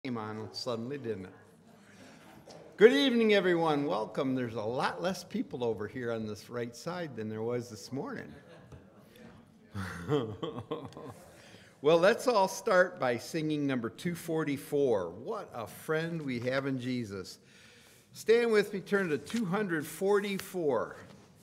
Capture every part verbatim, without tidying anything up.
Came on suddenly, didn't it? Good evening, everyone. Welcome. There's a lot less people over here on this right side than there was this morning. Well, let's all start by singing number two forty-four. What a friend we have in Jesus. Stand with me, turn to two forty-four.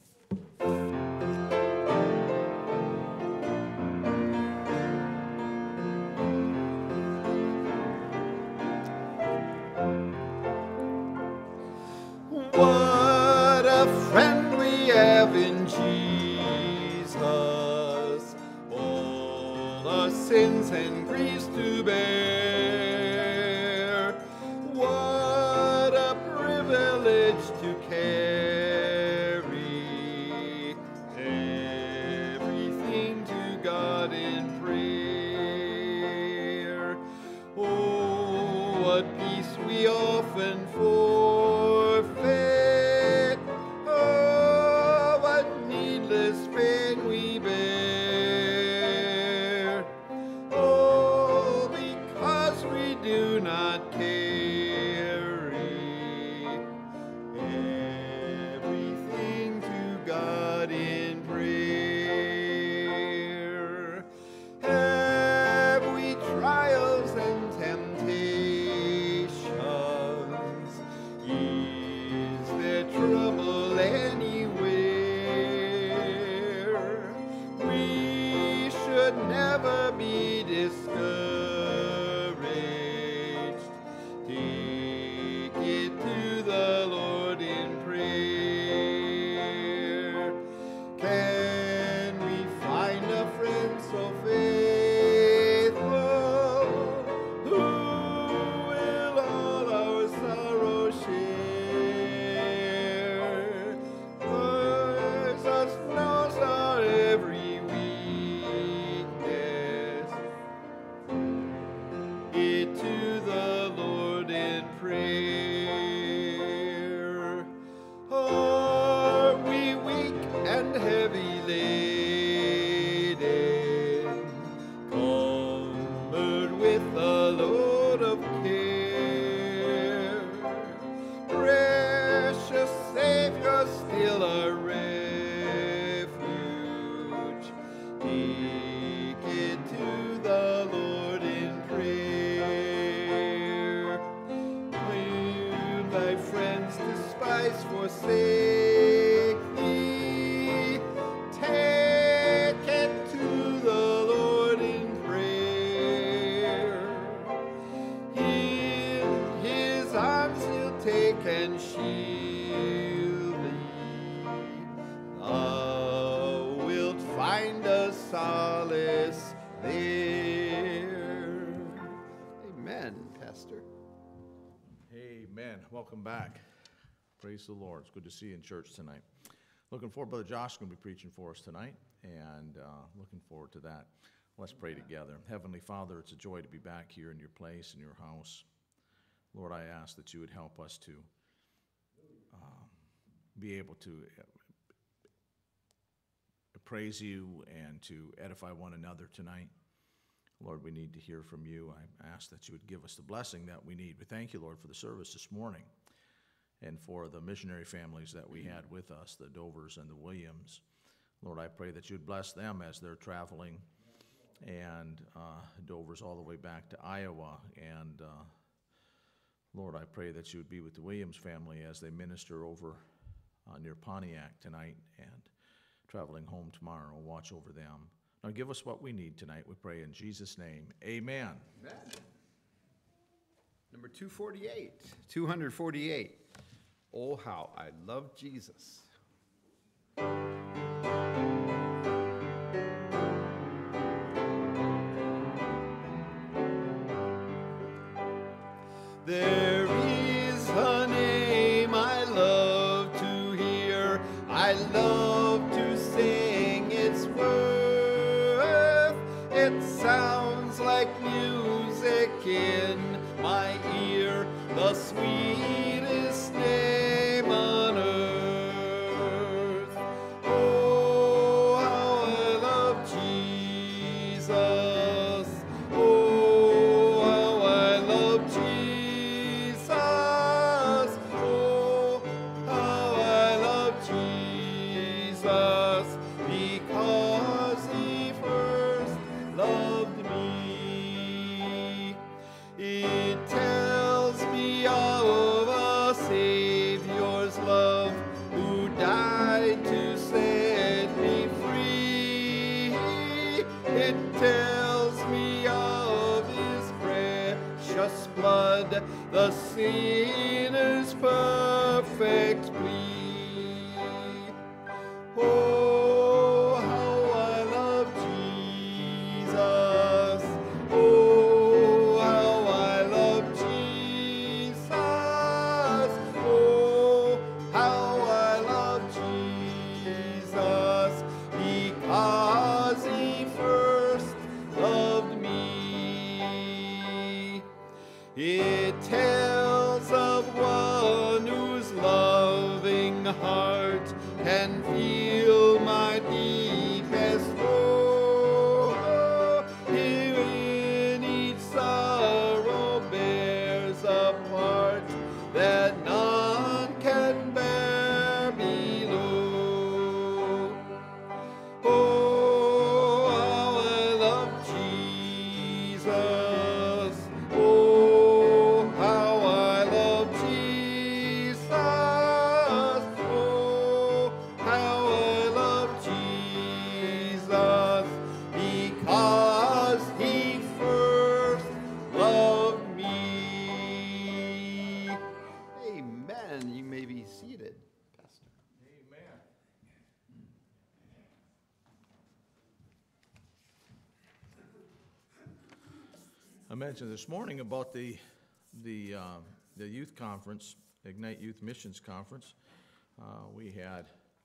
What a friend we have in Jesus, all the sins and griefs to bear. What a privilege to carry everything to God in prayer. Oh, what peace we often forfeit. Oh, what needless pain we bear. Oh, because we do not carry everything to God in prayer. Have we trials and temptations? Is there trouble anywhere? We should never be discouraged. Take it to the Lord in prayer. Can we find a friend so faithful who will all our sorrow share? Jesus knows our every weakness. It to the Lord in prayer. Are we weak and heavy laden, cumbered with a load of care? Precious Savior, still our refuge. Take it to the Lord in prayer. When thy friends despise, forsake thee, take it to the Lord in prayer. In his arms he'll take and shield thee. Thou wilt find a solace there. Amen, Pastor. Amen. Welcome back. Praise the Lord. It's good to see you in church tonight. Looking forward, Brother Josh is going to be preaching for us tonight, and uh, looking forward to that. Let's pray together. Heavenly Father, it's a joy to be back here in your place, in your house. Lord, I ask that you would help us to uh, be able to praise you and to edify one another tonight. Lord, we need to hear from you. I ask that you would give us the blessing that we need. We thank you, Lord, for the service this morning and for the missionary families that we had with us, the Dovers and the Williams. Lord, I pray that you would bless them as they're traveling, and uh, Dovers all the way back to Iowa. And uh, Lord, I pray that you would be with the Williams family as they minister over uh, near Pontiac tonight and traveling home tomorrow. Watch over them. Now give us what we need tonight, we pray in Jesus' name. Amen. Amen. Number two forty-eight. two forty-eight. Oh, how I love Jesus. There is a name I love to hear. I love to sing its worth. It sounds like music in my ear, the sweetest name on earth. Oh, how I love Jesus. Oh, how I love Jesus. It tells me of a Savior's love who died to set me free. It tells me of his precious blood, the sinner's perfect plea. Oh, how I love Jesus. Oh, how I love Jesus. Oh, how I love Jesus, because he first loved me. It tells of one whose loving heart can feel my deepest woe. In each sorrow bears a part that none can bear below. Oh, how I love Jesus. Oh, how I love Jesus. Oh, how I love Jesus, because he first loved me. Amen. You may be seated, Pastor. Amen. I mentioned this morning about the the um, the youth conference, Ignite Youth Missions Conference. Uh, we had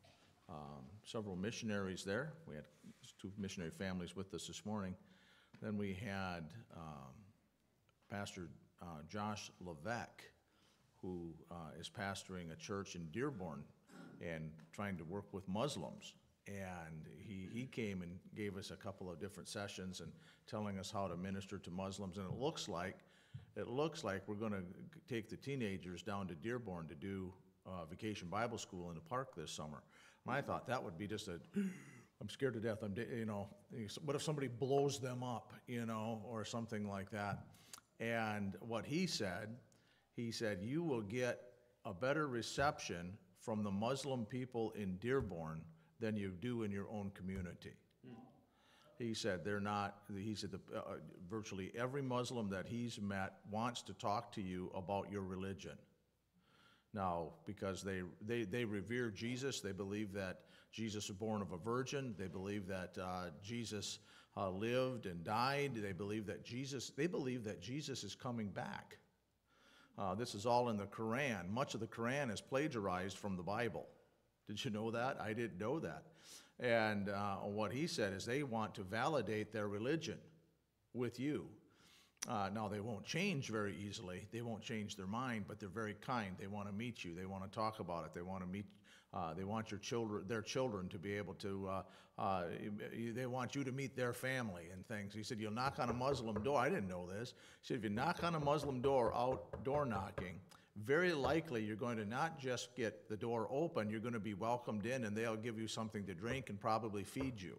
um, several missionaries there. We had two missionary families with us this morning. Then we had um, Pastor uh, Josh Levesque, who uh, is pastoring a church in Dearborn and trying to work with Muslims. And he, he came and gave us a couple of different sessions and telling us how to minister to Muslims. And it looks like, it looks like we're gonna take the teenagers down to Dearborn to do uh, Vacation Bible School in the park this summer. And I thought that would be just a, I'm scared to death, I'm, da- you know, what if somebody blows them up, you know, or something like that? And what he said, he said, you will get a better reception from the Muslim people in Dearborn than you do in your own community. He said they're not, he said the, uh, virtually every Muslim that he's met wants to talk to you about your religion. Now, because they, they, they revere Jesus, they believe that Jesus was born of a virgin, they believe that uh, Jesus uh, lived and died, they believe that Jesus, they believe that Jesus is coming back. Uh, this is all in the Quran. Much of the Quran is plagiarized from the Bible. Did you know that? I didn't know that. And uh, what he said is they want to validate their religion with you. Uh, now, they won't change very easily. They won't change their mind, but they're very kind. They want to meet you. They want to talk about it. They want to meet. Uh, they want your children, their children, to be able to. Uh, uh, they want you to meet their family and things. He said, "You'll knock on a Muslim door." I didn't know this. He said, "If you knock on a Muslim door, out door knocking, very likely you're going to not just get the door open. You're going to be welcomed in, and they'll give you something to drink and probably feed you."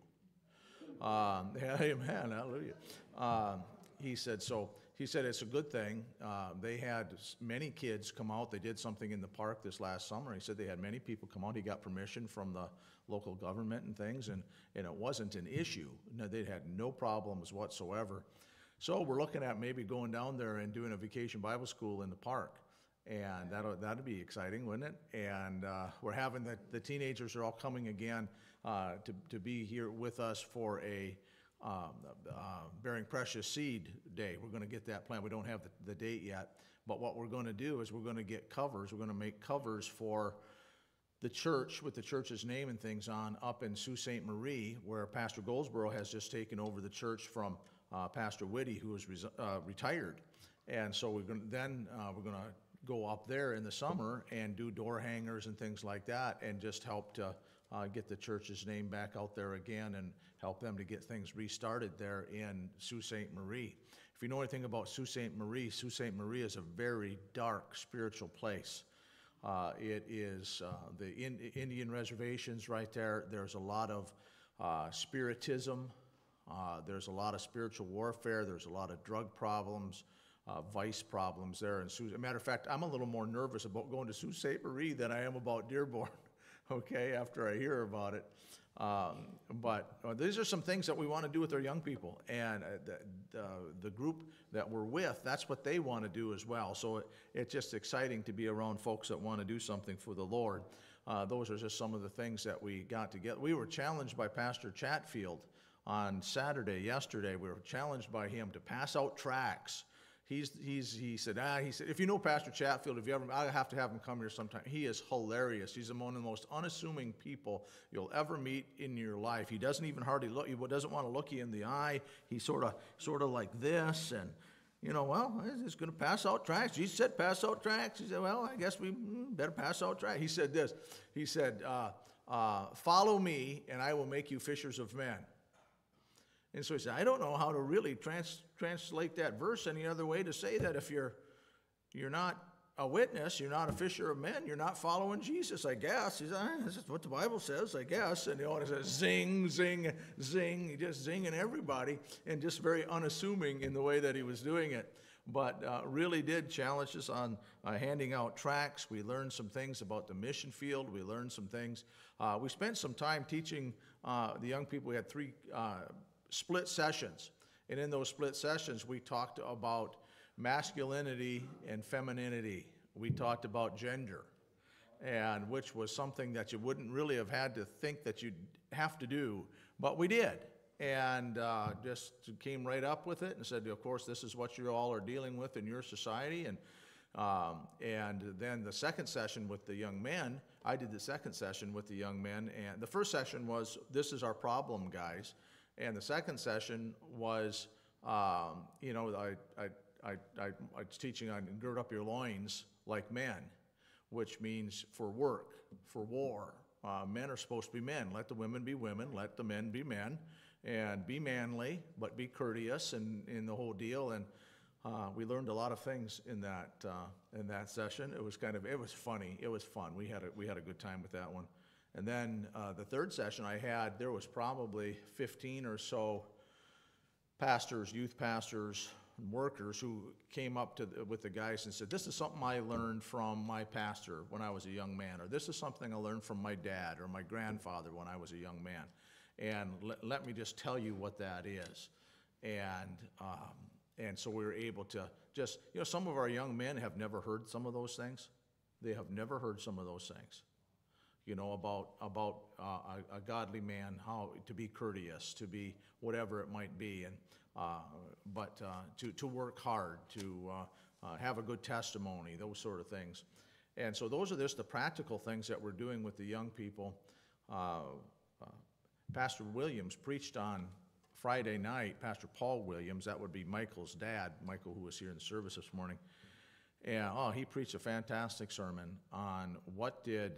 Um, yeah, amen, hallelujah. Um, he said, so he said it's a good thing. Uh, they had s- many kids come out. They did something in the park this last summer. He said they had many people come out. He got permission from the local government and things, and, and it wasn't an issue. No, they had no problems whatsoever. So we're looking at maybe going down there and doing a vacation Bible school in the park. And that'll, that'd be exciting, wouldn't it? And uh, we're having the, the teenagers are all coming again uh, to, to be here with us for a um, uh, Bearing Precious Seed Day. We're going to get that planned. We don't have the, the date yet. But what we're going to do is we're going to get covers. We're going to make covers for the church with the church's name and things on up in Sault Ste. Marie, where Pastor Goldsboro has just taken over the church from uh, Pastor Whitty, who is res- uh, retired. And so we're going to, then uh, we're going to go up there in the summer and do door hangers and things like that, and just help to uh, get the church's name back out there again and help them to get things restarted there in Sault Ste. Marie. If you know anything about Sault Ste. Marie, Sault Ste. Marie is a very dark spiritual place. Uh, it is uh, the in, Indian reservations right there. There's a lot of uh, spiritism. Uh, there's a lot of spiritual warfare. There's a lot of drug problems. uh, vice problems there in Sault. As a matter of fact, I'm a little more nervous about going to Sault Ste. Marie than I am about Dearborn, okay, after I hear about it. Um, but uh, these are some things that we want to do with our young people, and uh, the, the, the group that we're with, that's what they want to do as well. So it, it's just exciting to be around folks that want to do something for the Lord. Uh, those are just some of the things that we got to get. We were challenged by Pastor Chatfield on Saturday, yesterday. We were challenged by him to pass out tracts. He's, he's, he said, ah, he said, if you know Pastor Chatfield, if you ever, I have to have him come here sometime. He is hilarious. He's one of the most unassuming people you'll ever meet in your life. He doesn't even hardly look, he doesn't want to look you in the eye. He's sort of, sort of like this, and, you know, well, he's going to pass out tracts. Jesus said, pass out tracts. He said, well, I guess we better pass out tracts. He said this, he said, uh, uh, follow me, and I will make you fishers of men. And so he said, I don't know how to really trans translate that verse any other way to say that if you're, you're not a witness, you're not a fisher of men, you're not following Jesus, I guess. He said, ah, this is what the Bible says, I guess. And you know, it says zing, zing, zing, he just zinging everybody, and just very unassuming in the way that he was doing it. But uh, really did challenge us on uh, handing out tracts. We learned some things about the mission field. We learned some things. Uh, we spent some time teaching uh, the young people. We had three uh, split sessions, and in those split sessions we talked about masculinity and femininity. We talked about gender, and which was something that you wouldn't really have had to think that you'd have to do, but we did, and uh, just came right up with it and said, of course, this is what you all are dealing with in your society. And um, and then the second session with the young men, I did the second session with the young men, and the first session was, this is our problem, guys. And the second session was, um, you know, I, I, I, I, I was teaching on gird up your loins like men, which means for work, for war. Uh, men are supposed to be men. Let the women be women. Let the men be men. And be manly, but be courteous and in the whole deal. And uh, we learned a lot of things in that uh, in that session. It was kind of, it was funny. It was fun. We had a, we had a good time with that one. And then uh, the third session I had, there was probably fifteen or so pastors, youth pastors, and workers who came up to the, with the guys and said, this is something I learned from my pastor when I was a young man, or this is something I learned from my dad or my grandfather when I was a young man. And let, let me just tell you what that is. And, um, and so we were able to just, you know, some of our young men have never heard some of those things. They have never heard some of those things. You know, about, about uh, a, a godly man, how to be courteous, to be whatever it might be, and, uh, but uh, to, to work hard, to uh, uh, have a good testimony, those sort of things. And so those are just the practical things that we're doing with the young people. Uh, uh, Pastor Williams preached on Friday night, Pastor Paul Williams, that would be Michael's dad, Michael, who was here in the service this morning. And oh, he preached a fantastic sermon on what did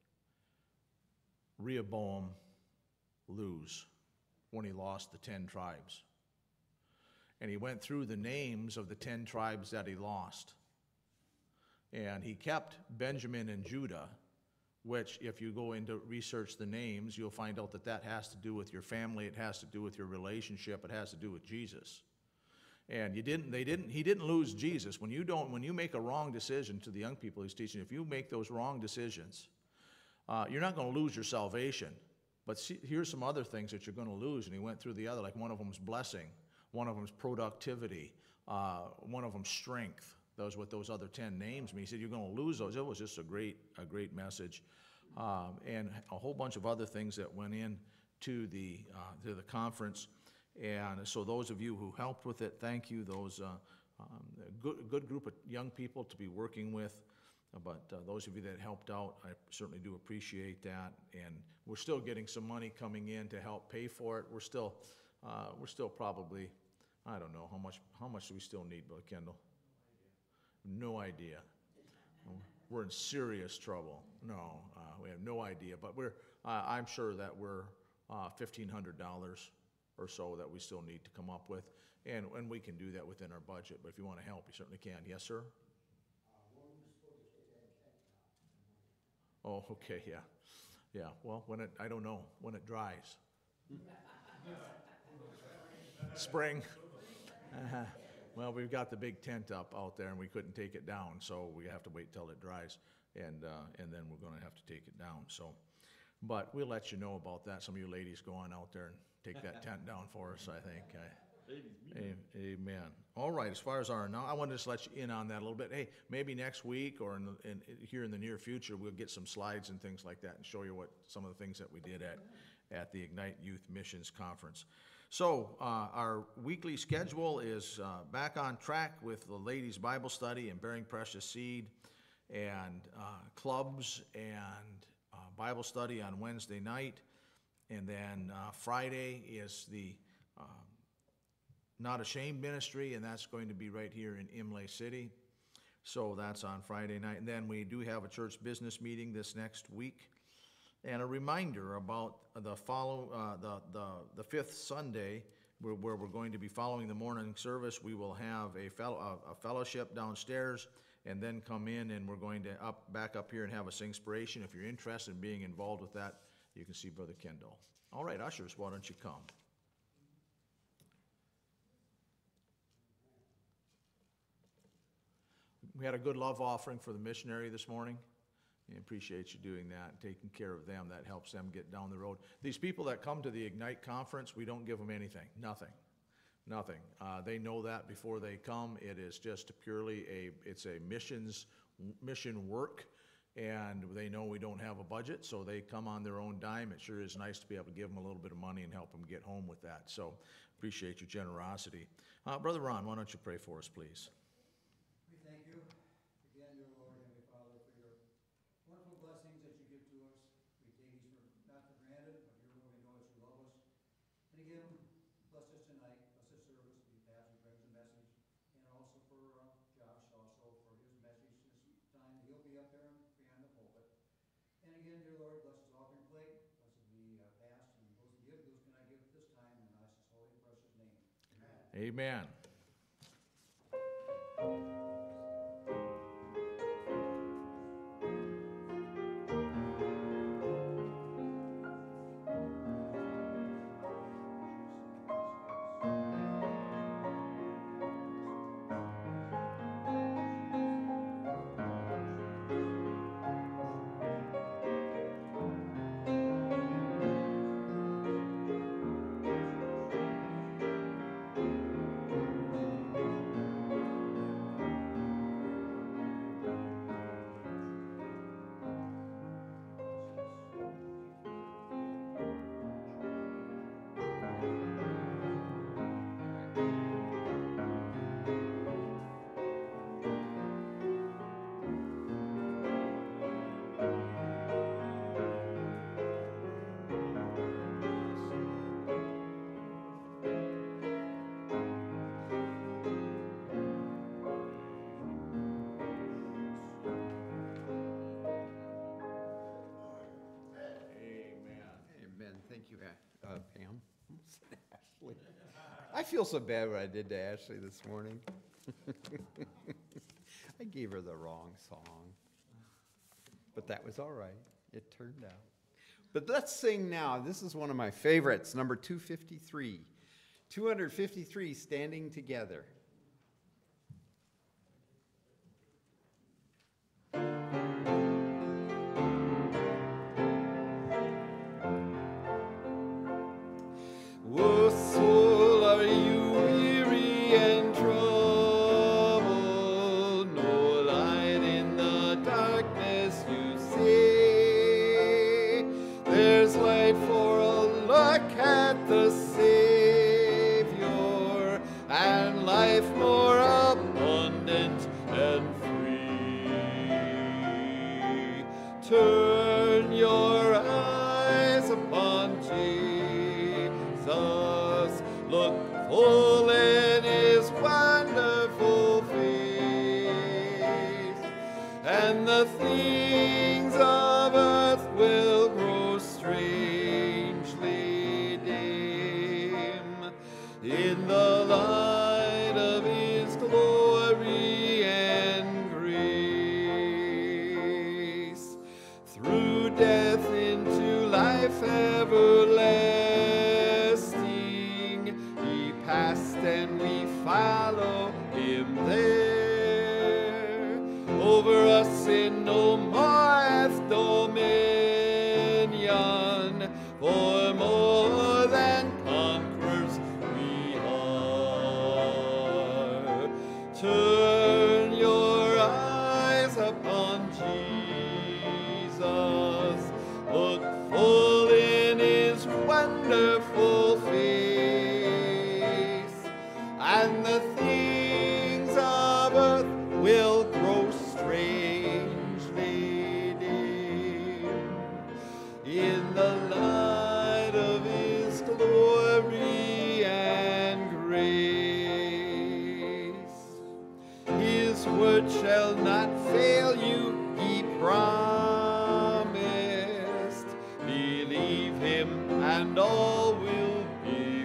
Rehoboam lose when he lost the ten tribes. And he went through the names of the ten tribes that he lost. And he kept Benjamin and Judah, which if you go into research the names, you'll find out that that has to do with your family, it has to do with your relationship, it has to do with Jesus. And you didn't, they didn't, he didn't lose Jesus. When you don't, when you make a wrong decision, to the young people he's teaching, if you make those wrong decisions, Uh, you're not going to lose your salvation, but see, here's some other things that you're going to lose. And he went through the other, like one of them is blessing, one of them is productivity, uh, one of them strength. Those what those other ten names mean. He said you're going to lose those. It was just a great, a great message, um, and a whole bunch of other things that went in to the uh, to the conference. And so those of you who helped with it, thank you. Those uh, um, good good group of young people to be working with. But uh, those of you that helped out, I certainly do appreciate that. And we're still getting some money coming in to help pay for it. We're still, uh, we're still probably, I don't know, how much How much do we still need, Brother Kendall? No idea. We're in serious trouble. No, uh, we have no idea. But we're, uh, I'm sure that we're uh, fifteen hundred dollars or so that we still need to come up with. And, and we can do that within our budget. But if you want to help, you certainly can. Yes, sir? Oh, okay, yeah. Yeah, well, when it, I don't know, when it dries. Spring. Uh-huh. Well, we've got the big tent up out there and we couldn't take it down, so we have to wait till it dries and, uh, and then we're gonna have to take it down, so. But we'll let you know about that. Some of you ladies go on out there and take that tent down for us, I think. I- A- Amen. All right, as far as our, now, I wanted to just let you in on that a little bit. Hey, maybe next week or in, the- in, here in the near future, we'll get some slides and things like that and show you what, some of the things that we did at, at the Ignite Youth Missions Conference. So, uh, our weekly schedule is, uh, back on track with the ladies' Bible study and Bearing Precious Seed and, uh, clubs and, uh, Bible study on Wednesday night. And then, uh, Friday is the, um, Not Ashamed Ministry, and that's going to be right here in Imlay City. So that's on Friday night. And then we do have a church business meeting this next week. And a reminder about the follow, uh, the, the, the fifth Sunday, where, where we're going to be following the morning service. We will have a fellow, a, a fellowship downstairs, and then come in, and we're going to up, back up here and have a Singspiration. If you're interested in being involved with that, you can see Brother Kendall. All right, ushers, why don't you come? We had a good love offering for the missionary this morning. I appreciate you doing that, taking care of them. That helps them get down the road. These people that come to the Ignite conference, we don't give them anything, nothing, nothing. Uh, they know that before they come. It is just purely a, it's a missions, mission work, and they know we don't have a budget, so they come on their own dime. It sure is nice to be able to give them a little bit of money and help them get home with that. So appreciate your generosity. Uh, Brother Ron, why don't you pray for us, please? We thank you again, dear Lord, Heavenly Father, for your wonderful blessings that you give to us. We take these for, not for granted, but dear Lord, we know that you love us. And again, bless us tonight, bless this service, the pastor brings a message, and also for uh, Josh, also for his message this time. He'll be up there behind the pulpit. And again, dear Lord, bless his offering plate, bless the uh, past, and those to give, those can I give at this time, in thy holy and precious name. Amen. Amen. Amen. Thank you, uh, Pam. Ashley. I feel so bad what I did to Ashley this morning. I gave her the wrong song. But that was all right. It turned out. But let's sing now. This is one of my favorites, number two fifty-three. two fifty-three, Standing Together. Oh, soul, are you weary and troubled? No light in the darkness you see. There's light for a look at the Savior, and life more abundant and free. Turn your eyes upon Jesus. Look full in his wonderful face, and the things of earth will grow strangely dim in the light of his glory and grace. Through death into life everlasting, he passed and we follow over us in no more hath dominion, for more than conquerors we are. Turn your eyes upon Jesus, look full in his wonderful face, and the things of earth will grow strangely dim in the light of his glory and grace. His word shall not fail you, he promised. Believe him and all will be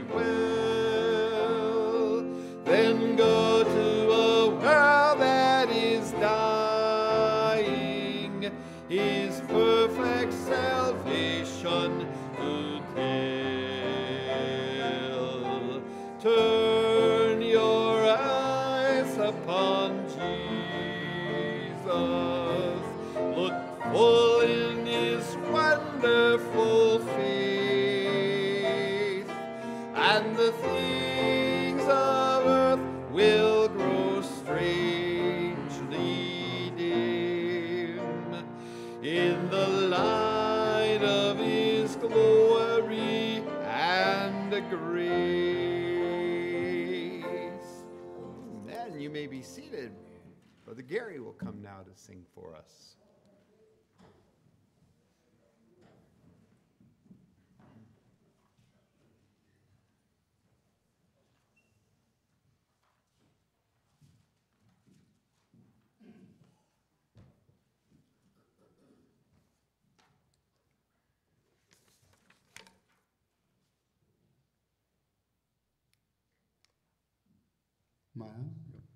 well. Then go to a world that is dying, his perfect salvation to tell. Turn your eyes upon Jesus, look full in his wonderful face, and the things of earth will grow strangely dim in the light of his glory and grace. And you may be seated. Brother Gary will come now to sing for us. Mine?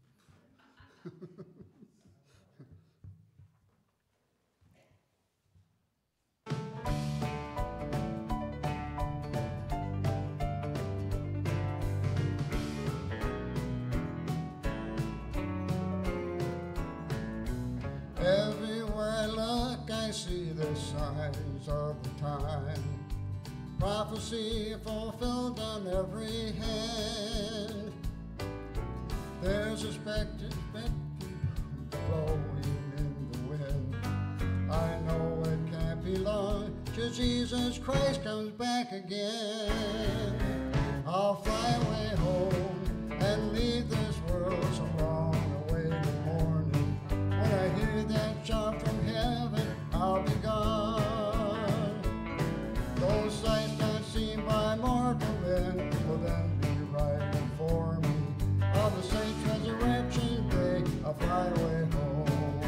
Everywhere I look, I see the signs of the time. Prophecy fulfilled on every hand. There's a spectre blowing in the wind. I know it can't be long till Jesus Christ comes back again. I'll fly away home and leave this world so long away in the morning. When I hear that shout from heaven, I'll be gone. Those sights not seen by mortal men will then be right before me. On the saints' resurrection day, I'll fly away home.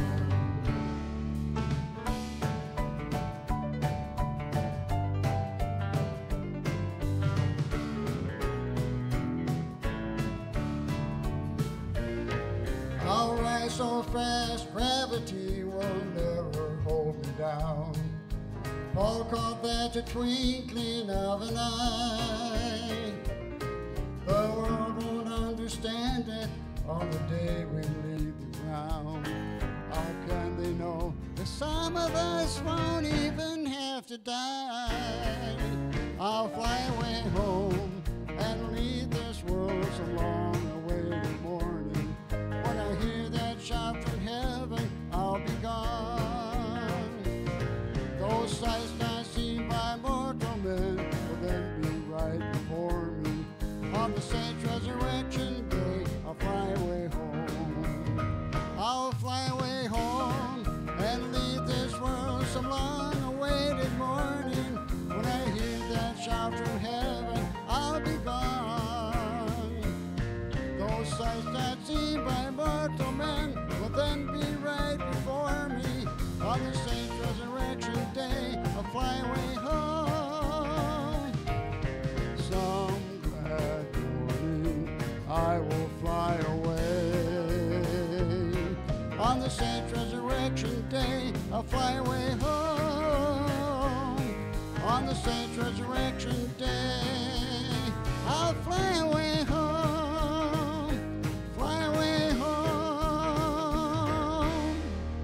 I'll rise so fast, gravity will never hold me down. Paul called that the twinkling of an eye. The world won't understand it on the day we leave the ground. How can they know that some of us won't even have to die? I'll fly away home and leave this world so long away in the morning. When I hear that shout from heaven, I'll be gone. Those sights not seen by mortal men will then be right before me. On the saints' resurrection day, I'll fly away home. I'll fly away home and leave this world some long-awaited morning. When I hear that shout from heaven, I'll be gone. Those sights not seen by mortal men will then be right before me. On the saints' resurrection day, I'll fly away home. Some glad morning I will fly away. On the saints' resurrection day, I'll fly away home. On the saints' resurrection day, I'll fly away home. Fly away home.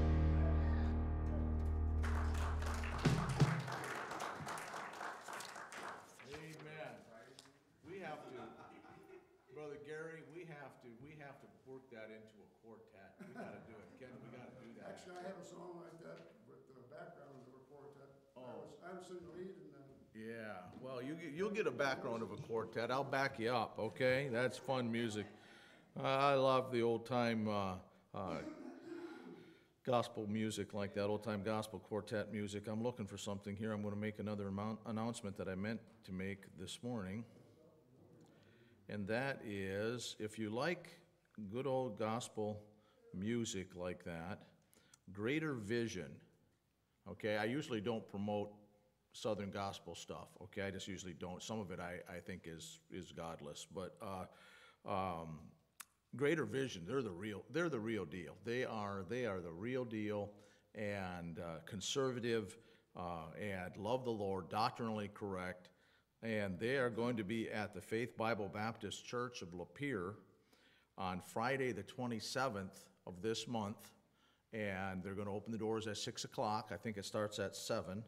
Actually, I have a song like that with the background of a quartet. I was, I was in the lead and then. Yeah, well, you, get- you'll get a background of a quartet. I'll back you up, okay? That's fun music. I love the old-time uh, uh, gospel music like that, old-time gospel quartet music. I'm looking for something here. I'm going to make another amount, announcement that I meant to make this morning. And that is, if you like good old gospel music like that, Greater Vision, okay? I usually don't promote Southern gospel stuff, okay? I just usually don't. Some of it I, I think is, is godless, but uh, um, Greater Vision, they're the real, they're the real deal. They are, they are the real deal, and uh, conservative, uh, and love the Lord, doctrinally correct, and they are going to be at the Faith Bible Baptist Church of Lapeer on Friday, the twenty-seventh of this month, and they're going to open the doors at six o'clock. I think it starts at seven.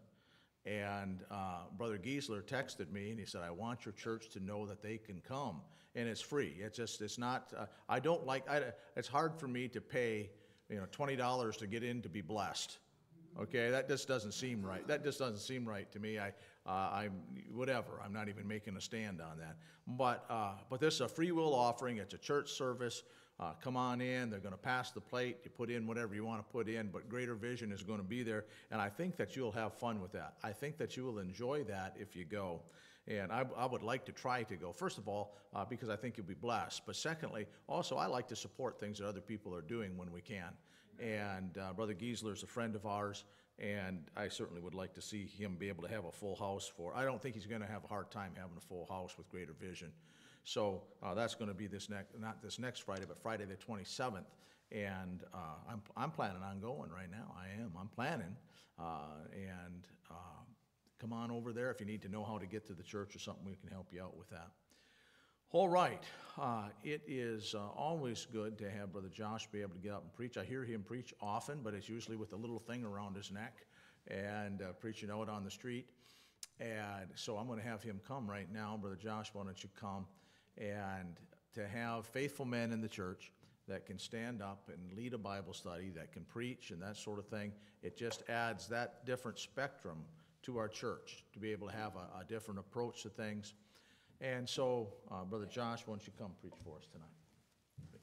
And uh, Brother Giesler texted me, and he said, I want your church to know that they can come. And it's free. It's just, it's not, uh, I don't like, I, it's hard for me to pay, you know, twenty dollars to get in to be blessed. Okay, that just doesn't seem right. That just doesn't seem right to me. I, uh, I'm, whatever, I'm not even making a stand on that. But, uh, but this is a free will offering. It's a church service. Uh, come on in, they're going to pass the plate, you put in whatever you want to put in, but Greater Vision is going to be there, and I think that you'll have fun with that. I think that you will enjoy that if you go, and I, I would like to try to go, first of all, uh, because I think you'll be blessed, but secondly, also I like to support things that other people are doing when we can, and uh, Brother Giesler is a friend of ours, and I certainly would like to see him be able to have a full house for, I don't think he's going to have a hard time having a full house with Greater Vision. So uh, that's going to be this next, not this next Friday, but Friday the twenty-seventh. And uh, I'm, I'm planning on going right now. I am. I'm planning. Uh, and uh, come on over there if you need to know how to get to the church or something. We can help you out with that. All right. Uh, it is uh, always good to have Brother Josh be able to get up and preach. I hear him preach often, but it's usually with a little thing around his neck and uh, preaching out on the street. And so I'm going to have him come right now. Brother Josh, why don't you come? And to have faithful men in the church that can stand up and lead a Bible study, that can preach and that sort of thing, it just adds that different spectrum to our church to be able to have a, a different approach to things. And so, uh, Brother Josh, why don't you come preach for us tonight? Thank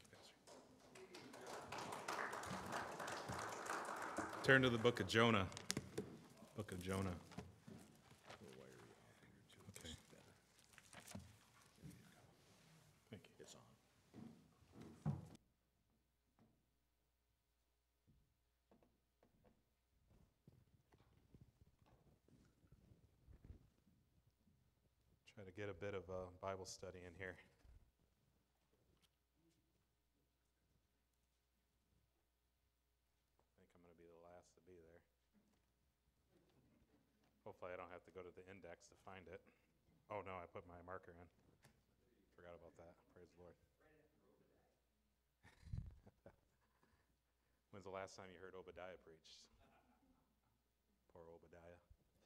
you, Pastor. Turn to the book of Jonah. Book of Jonah. Okay. Thank you. It's on. Try to get a bit of a Bible study in here. I think I'm going to be the last to be there. Hopefully I don't have to go to the index to find it. Oh no, I put my marker in. Forgot about that. Praise the Lord. When's the last time you heard Obadiah preach? Poor Obadiah.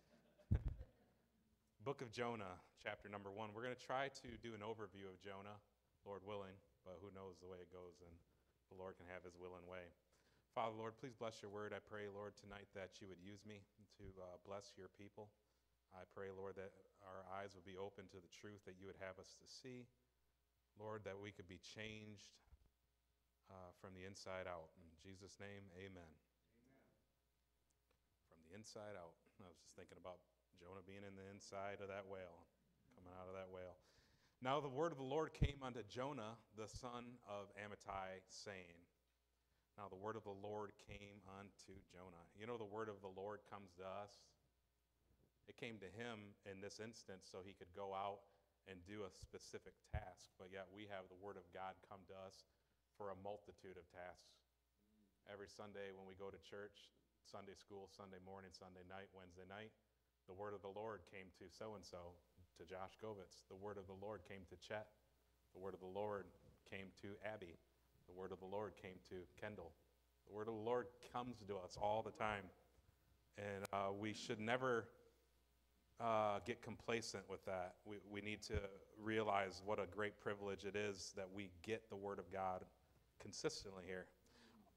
Book of Jonah, chapter number one. We're going to try to do an overview of Jonah, Lord willing, but who knows the way it goes, and the Lord can have his will and way. Father, Lord, please bless your word. I pray, Lord, tonight that you would use me to uh, bless your people. I pray, Lord, that our eyes would be open to the truth that you would have us to see. Lord, that we could be changed uh, from the inside out. In Jesus' name, amen. Amen. From the inside out. I was just thinking about Jonah being in the inside of that whale, coming out of that whale. Now the word of the Lord came unto Jonah, the son of Amittai, saying, now the word of the Lord came unto Jonah. You know, the word of the Lord comes to us. It came to him in this instance so he could go out and do a specific task, but yet we have the word of God come to us for a multitude of tasks. Every Sunday when we go to church, Sunday school, Sunday morning, Sunday night, Wednesday night, the word of the Lord came to so-and-so, to Josh Govitz. The word of the Lord came to Chet. The word of the Lord came to Abby. The word of the Lord came to Kendall. The word of the Lord comes to us all the time. And uh, we should never uh, get complacent with that. We, we need to realize what a great privilege it is that we get the word of God consistently here.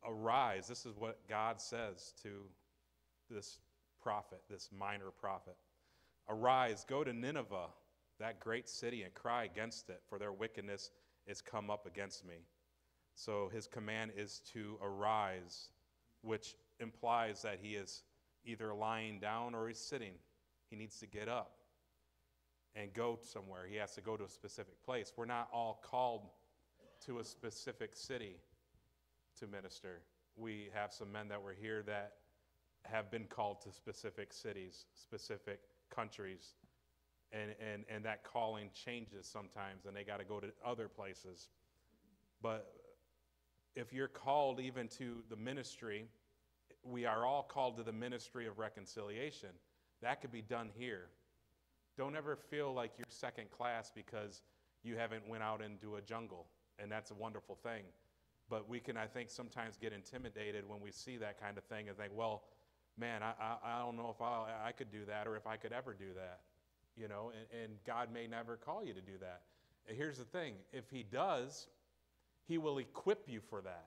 arise. This is what God says to this prophet, this minor prophet. Arise, go to Nineveh, that great city, and cry against it, for their wickedness is come up against me. So his command is to arise, which implies that he is either lying down or he's sitting. He needs to get up and go somewhere. He has to go to a specific place. We're not all called to a specific city to minister. We have some men that were here that have been called to specific cities, specific countries, and, and, and that calling changes sometimes, and they got to go to other places. But if you're called even to the ministry, we are all called to the ministry of reconciliation. That could be done here. Don't ever feel like you're second class because you haven't went out into a jungle, and that's a wonderful thing. But we can, I think, sometimes get intimidated when we see that kind of thing and think, well, man, I, I, I don't know if I'll, I could do that or if I could ever do that, you know, and, and God may never call you to do that. And here's the thing, if he does, he will equip you for that.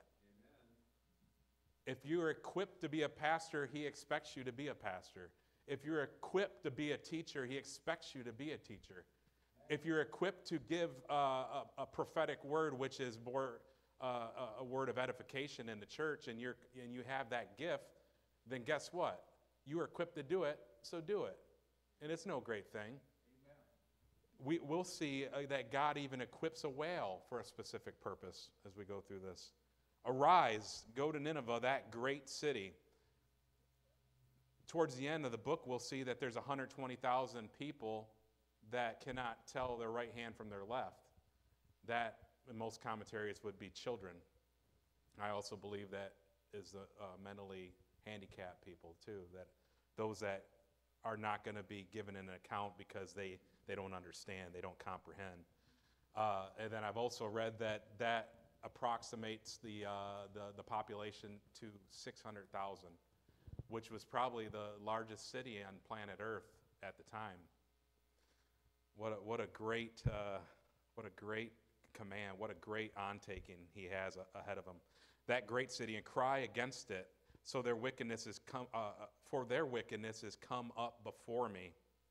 If you're equipped to be a pastor, he expects you to be a pastor. If you're equipped to be a teacher, he expects you to be a teacher. If you're equipped to give uh, a, a prophetic word, which is more uh, a word of edification in the church, and you're and you have that gift, then guess what? You are equipped to do it, so do it. And it's no great thing. Amen. We, we'll see uh, that God even equips a whale for a specific purpose as we go through this. Arise, go to Nineveh, that great city. Towards the end of the book, we'll see that there's one hundred twenty thousand people that cannot tell their right hand from their left. That, in most commentaries, would be children. I also believe that is the uh, mentally handicapped people, too, that those that are not going to be given an account because they, they don't understand, they don't comprehend. Uh, and then I've also read that that approximates the, uh, the, the population to six hundred thousand. Which was probably the largest city on planet Earth at the time. What a, what a great, uh, what a great command, what a great on-taking he has a, ahead of him. That great city, and cry against it, so their wickedness is come, uh, for their wickedness is come up before me.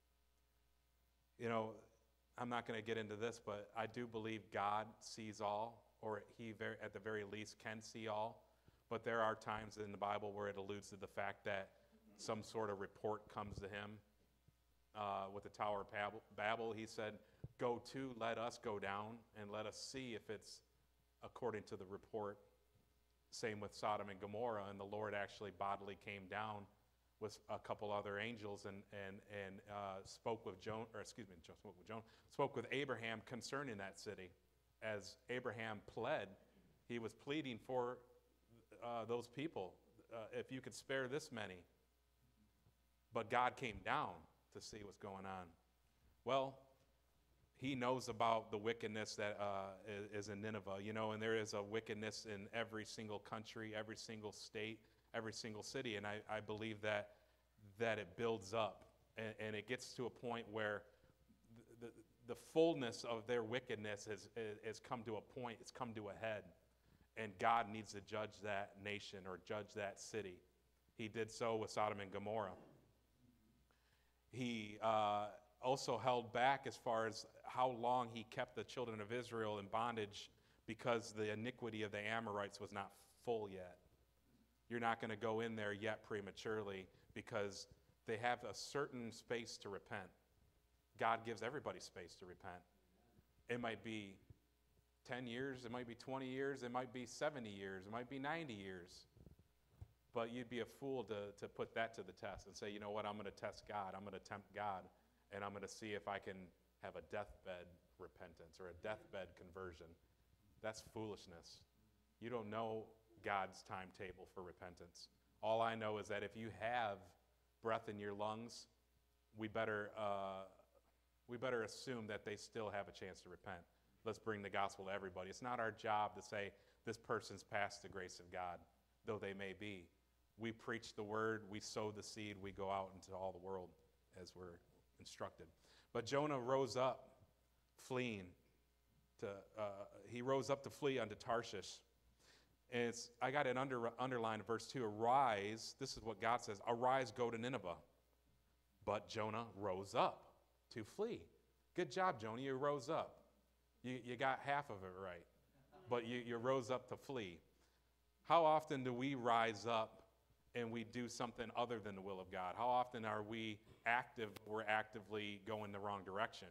You know, I'm not going to get into this, but I do believe God sees all, or he very, at the very least can see all. But there are times in the Bible where it alludes to the fact that some sort of report comes to him. Uh, with the Tower of Babel, he said, go to, let us go down, and let us see if it's according to the report. Same with Sodom and Gomorrah, and the Lord actually bodily came down with a couple other angels and and and uh, spoke with Jonah, or excuse me, spoke with Jonah, spoke with Abraham concerning that city. As Abraham pled, he was pleading for Uh, those people, uh, if you could spare this many. But God came down to see what's going on. Well, he knows about the wickedness that uh, is, is in Nineveh, you know, and there is a wickedness in every single country, every single state, every single city, and I, I believe that that it builds up, and, and it gets to a point where the, the, the fullness of their wickedness has, has come to a point, it's come to a head. And God needs to judge that nation or judge that city. He did so with Sodom and Gomorrah. He uh, also held back as far as how long he kept the children of Israel in bondage because the iniquity of the Amorites was not full yet. You're not going to go in there yet prematurely because they have a certain space to repent. God gives everybody space to repent. It might be ten years, it might be twenty years, it might be seventy years, it might be ninety years. But you'd be a fool to, to put that to the test and say, you know what, I'm going to test God, I'm going to tempt God, and I'm going to see if I can have a deathbed repentance or a deathbed conversion. That's foolishness. You don't know God's timetable for repentance. All I know is that if you have breath in your lungs, we better, uh, we better assume that they still have a chance to repent. Let's bring the gospel to everybody. It's not our job to say this person's past the grace of God, though they may be. We preach the word, we sow the seed, we go out into all the world as we're instructed. But Jonah rose up, fleeing. To, uh, he rose up to flee unto Tarshish. And it's, I got it under, underlined in verse two. Arise, this is what God says, arise, go to Nineveh. But Jonah rose up to flee. Good job, Jonah, you rose up. You, you got half of it right, but you, you rose up to flee. How often do we rise up and we do something other than the will of God? How often are we active, we're actively going the wrong direction?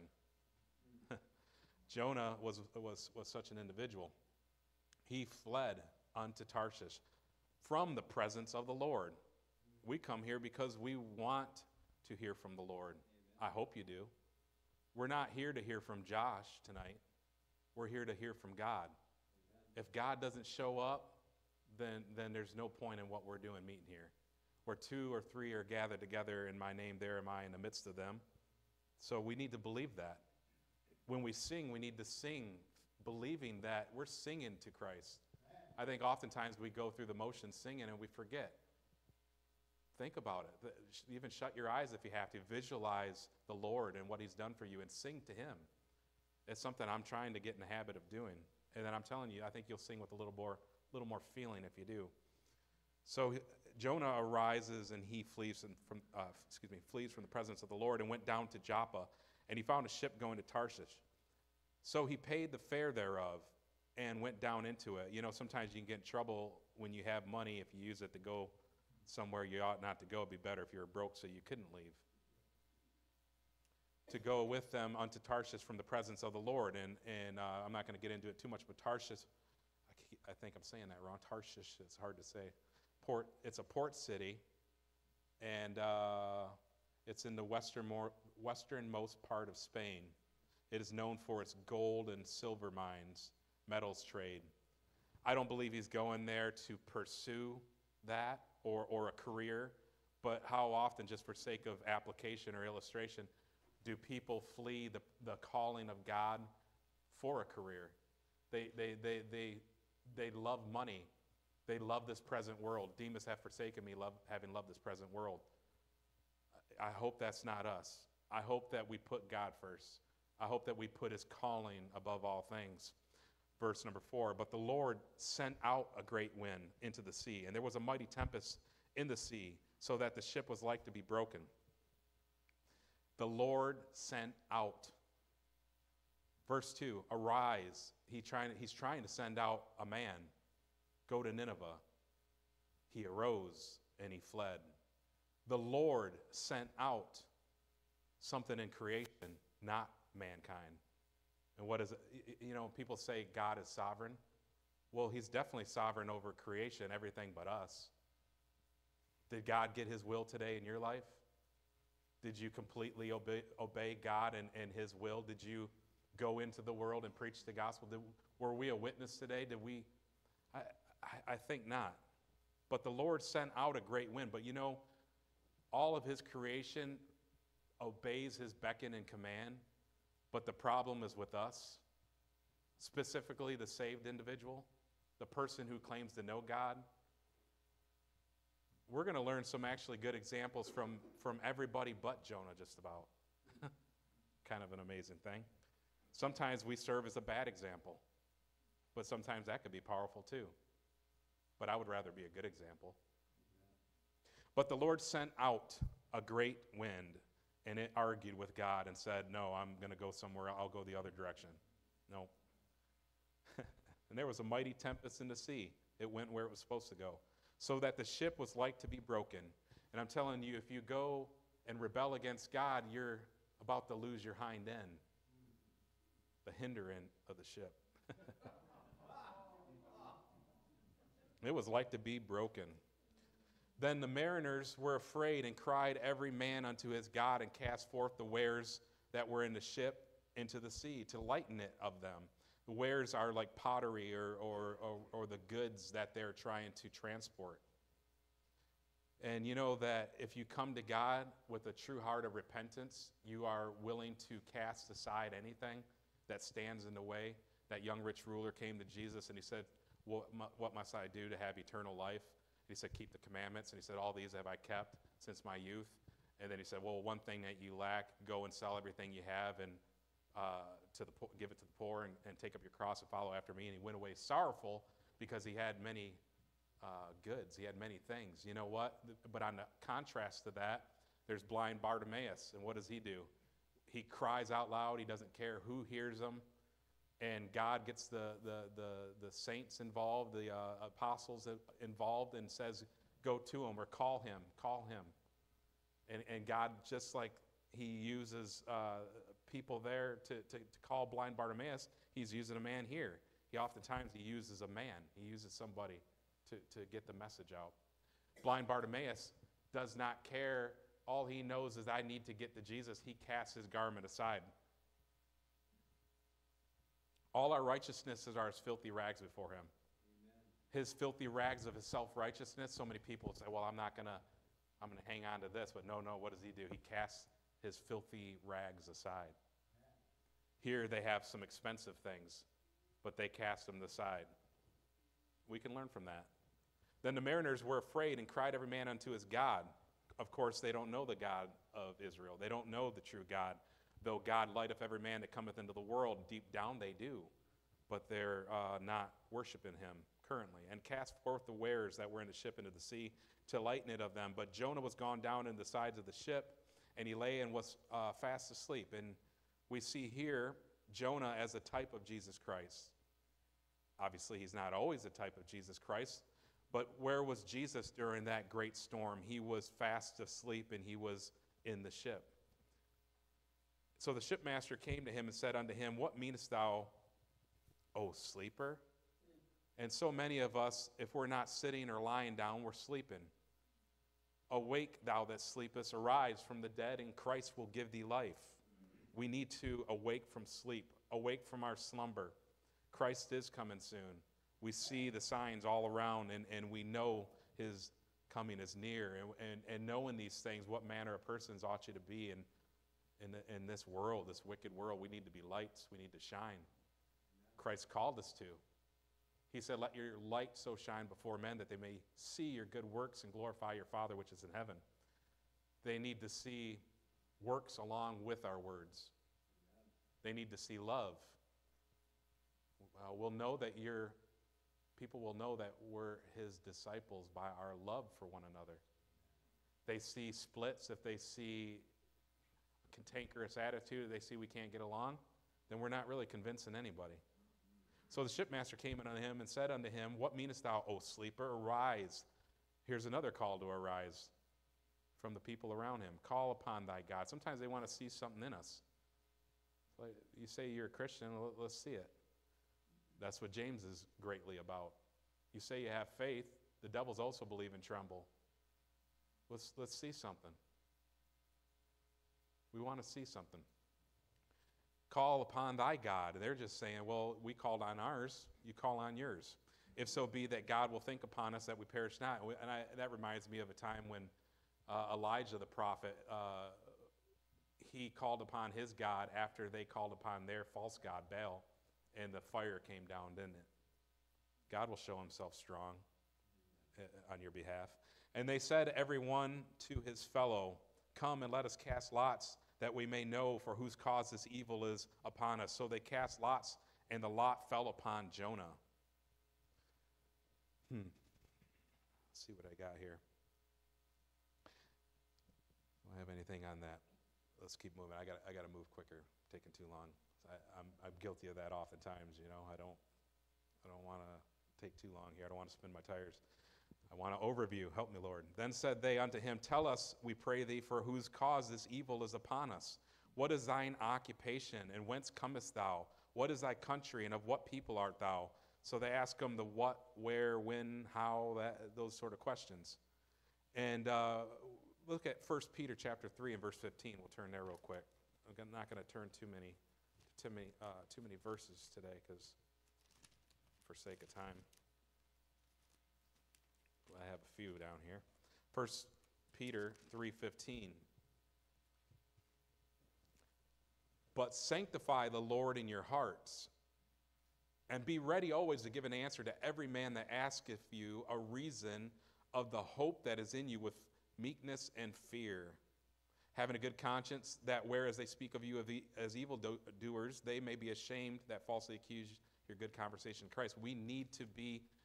Jonah was, was, was such an individual. He fled unto Tarshish from the presence of the Lord. We come here because we want to hear from the Lord. I hope you do. We're not here to hear from Josh tonight. We're here to hear from God. If God doesn't show up, then, then there's no point in what we're doing meeting here. Where two or three are gathered together in my name, there am I in the midst of them. So we need to believe that. When we sing, we need to sing believing that we're singing to Christ. I think oftentimes we go through the motions singing and we forget. Think about it. Even shut your eyes if you have to. Visualize the Lord and what he's done for you and sing to him. It's something I'm trying to get in the habit of doing. And then I'm telling you, I think you'll sing with a little more, little more feeling if you do. So Jonah arises and he flees from, uh, excuse me, flees from the presence of the Lord and went down to Joppa, and he found a ship going to Tarshish. So he paid the fare thereof and went down into it. You know, sometimes you can get in trouble when you have money if you use it to go somewhere you ought not to go. It'd be better if you were broke so you couldn't leave. To go with them unto Tarshish from the presence of the Lord. And, and uh, I'm not going to get into it too much, but Tarshish, I, keep, I think I'm saying that wrong. Tarshish, it's hard to say. Port, it's a port city, and uh, it's in the western more, westernmost part of Spain. It is known for its gold and silver mines, metals trade. I don't believe he's going there to pursue that or, or a career, but how often, just for sake of application or illustration, do people flee the, the calling of God for a career? They, they, they, they, they love money. They love this present world. Demas have forsaken me, love, having loved this present world. I hope that's not us. I hope that we put God first. I hope that we put his calling above all things. Verse number four, but the Lord sent out a great wind into the sea, and there was a mighty tempest in the sea, so that the ship was like to be broken. The Lord sent out. Verse two, arise. He trying, he's trying to send out a man. Go to Nineveh. He arose and he fled. The Lord sent out something in creation, not mankind. And what is it? You know, people say God is sovereign. Well, he's definitely sovereign over creation, everything but us. Did God get his will today in your life? Did you completely obey, obey God and, and his will? Did you go into the world and preach the gospel? Did, were we a witness today? Did we? I, I, I think not. But the Lord sent out a great wind. But you know, all of his creation obeys his beckon and command. But the problem is with us, specifically the saved individual, the person who claims to know God. We're going to learn some actually good examples from, from everybody but Jonah, just about. Kind of an amazing thing. Sometimes we serve as a bad example, but sometimes that could be powerful too. But I would rather be a good example. But the Lord sent out a great wind, and it argued with God and said, no, I'm going to go somewhere. I'll go the other direction. No. And there was a mighty tempest in the sea. It went where it was supposed to go, so that the ship was like to be broken. And I'm telling you, if you go and rebel against God, you're about to lose your hind end, the hinder end of the ship. It was like to be broken. Then the mariners were afraid and cried every man unto his God, and cast forth the wares that were in the ship into the sea to lighten it of them. The wares are like pottery or, or, or, or the goods that they're trying to transport. And you know that if you come to God with a true heart of repentance, you are willing to cast aside anything that stands in the way. That young rich ruler came to Jesus and he said, what, what must I do to have eternal life? He said, keep the commandments. And he said, all these have I kept since my youth. And then he said, well, one thing that you lack, go and sell everything you have and uh, to the po- give it to the poor and, and take up your cross and follow after me. And he went away sorrowful because he had many uh, goods. He had many things. You know what? But on the contrast to that, there's blind Bartimaeus. And what does he do? He cries out loud. He doesn't care who hears him. And God gets the, the, the, the saints involved, the uh, apostles involved, and says, go to him or call him, call him. And, and God, just like he uses uh, people there to, to, to call blind Bartimaeus, he's using a man here. He oftentimes he uses a man. He uses somebody to, to get the message out. Blind Bartimaeus does not care. All he knows is I need to get to Jesus. He casts his garment aside. All our righteousnesses are as filthy rags before him. Amen. His filthy rags of his self-righteousness, so many people say, well, I'm not going to I'm going to hang on to this. But no, no, what does he do? He casts his filthy rags aside. Here they have some expensive things, but they cast them aside. We can learn from that. Then the mariners were afraid and cried every man unto his God. Of course, they don't know the God of Israel. They don't know the true God. Though God lighteth every man that cometh into the world, deep down they do. But they're uh, not worshiping him currently. And cast forth the wares that were in the ship into the sea to lighten it of them. But Jonah was gone down in the sides of the ship, and he lay and was uh, fast asleep. And we see here Jonah as a type of Jesus Christ. Obviously, he's not always a type of Jesus Christ. But where was Jesus during that great storm? He was fast asleep, and he was in the ship. So the shipmaster came to him and said unto him, what meanest thou, O sleeper? And so many of us, if we're not sitting or lying down, we're sleeping. Awake, thou that sleepest, arise from the dead, and Christ will give thee life. We need to awake from sleep, awake from our slumber. Christ is coming soon. We see the signs all around, and, and we know his coming is near. And, and, and knowing these things, what manner of persons ought you to be in, in, the, in this world, this wicked world. We need to be lights. We need to shine. Christ called us to. He said, let your light so shine before men that they may see your good works and glorify your Father which is in heaven. They need to see works along with our words. They need to see love. Uh, we'll know that you're, people will know that we're his disciples by our love for one another. They see splits, if they see a cantankerous attitude, they see we can't get along, then we're not really convincing anybody. So the shipmaster came unto him and said unto him, what meanest thou, O sleeper? Arise. Here's another call to arise from the people around him. Call upon thy God. Sometimes they want to see something in us. Like you say you're a Christian, let's see it. That's what James is greatly about. You say you have faith, the devils also believe and tremble. Let's, let's see something. We want to see something. Call upon thy God. They're just saying, well, we called on ours, you call on yours. If so be that God will think upon us that we perish not. And I, that reminds me of a time when uh, Elijah the prophet, uh, he called upon his God after they called upon their false god, Baal, and the fire came down, didn't it? God will show himself strong uh, on your behalf. And they said, every one to his fellow, come and let us cast lots, that we may know for whose cause this evil is upon us. So they cast lots, and the lot fell upon Jonah. Hmm. Let's see what I got here. Do I have anything on that? Let's keep moving. I got I got to move quicker. Taking too long. I, I'm I'm guilty of that oftentimes. You know, I don't I don't want to take too long here. I don't want to spin my tires. I want an overview. Help me, Lord. Then said they unto him, tell us, we pray thee, for whose cause this evil is upon us. What is thine occupation, and whence comest thou? What is thy country, and of what people art thou? So they ask him the what, where, when, how, that, those sort of questions. And uh, look at First Peter chapter three and verse fifteen. We'll turn there real quick. I'm not going to turn too many, too many, uh, too many verses today, because for sake of time. I have a few down here. First Peter three fifteen. But sanctify the Lord in your hearts, and be ready always to give an answer to every man that asketh you a reason of the hope that is in you with meekness and fear, having a good conscience, that whereas they speak of you as evil doers, they may be ashamed that falsely accuse your good conversation in Christ. We need to be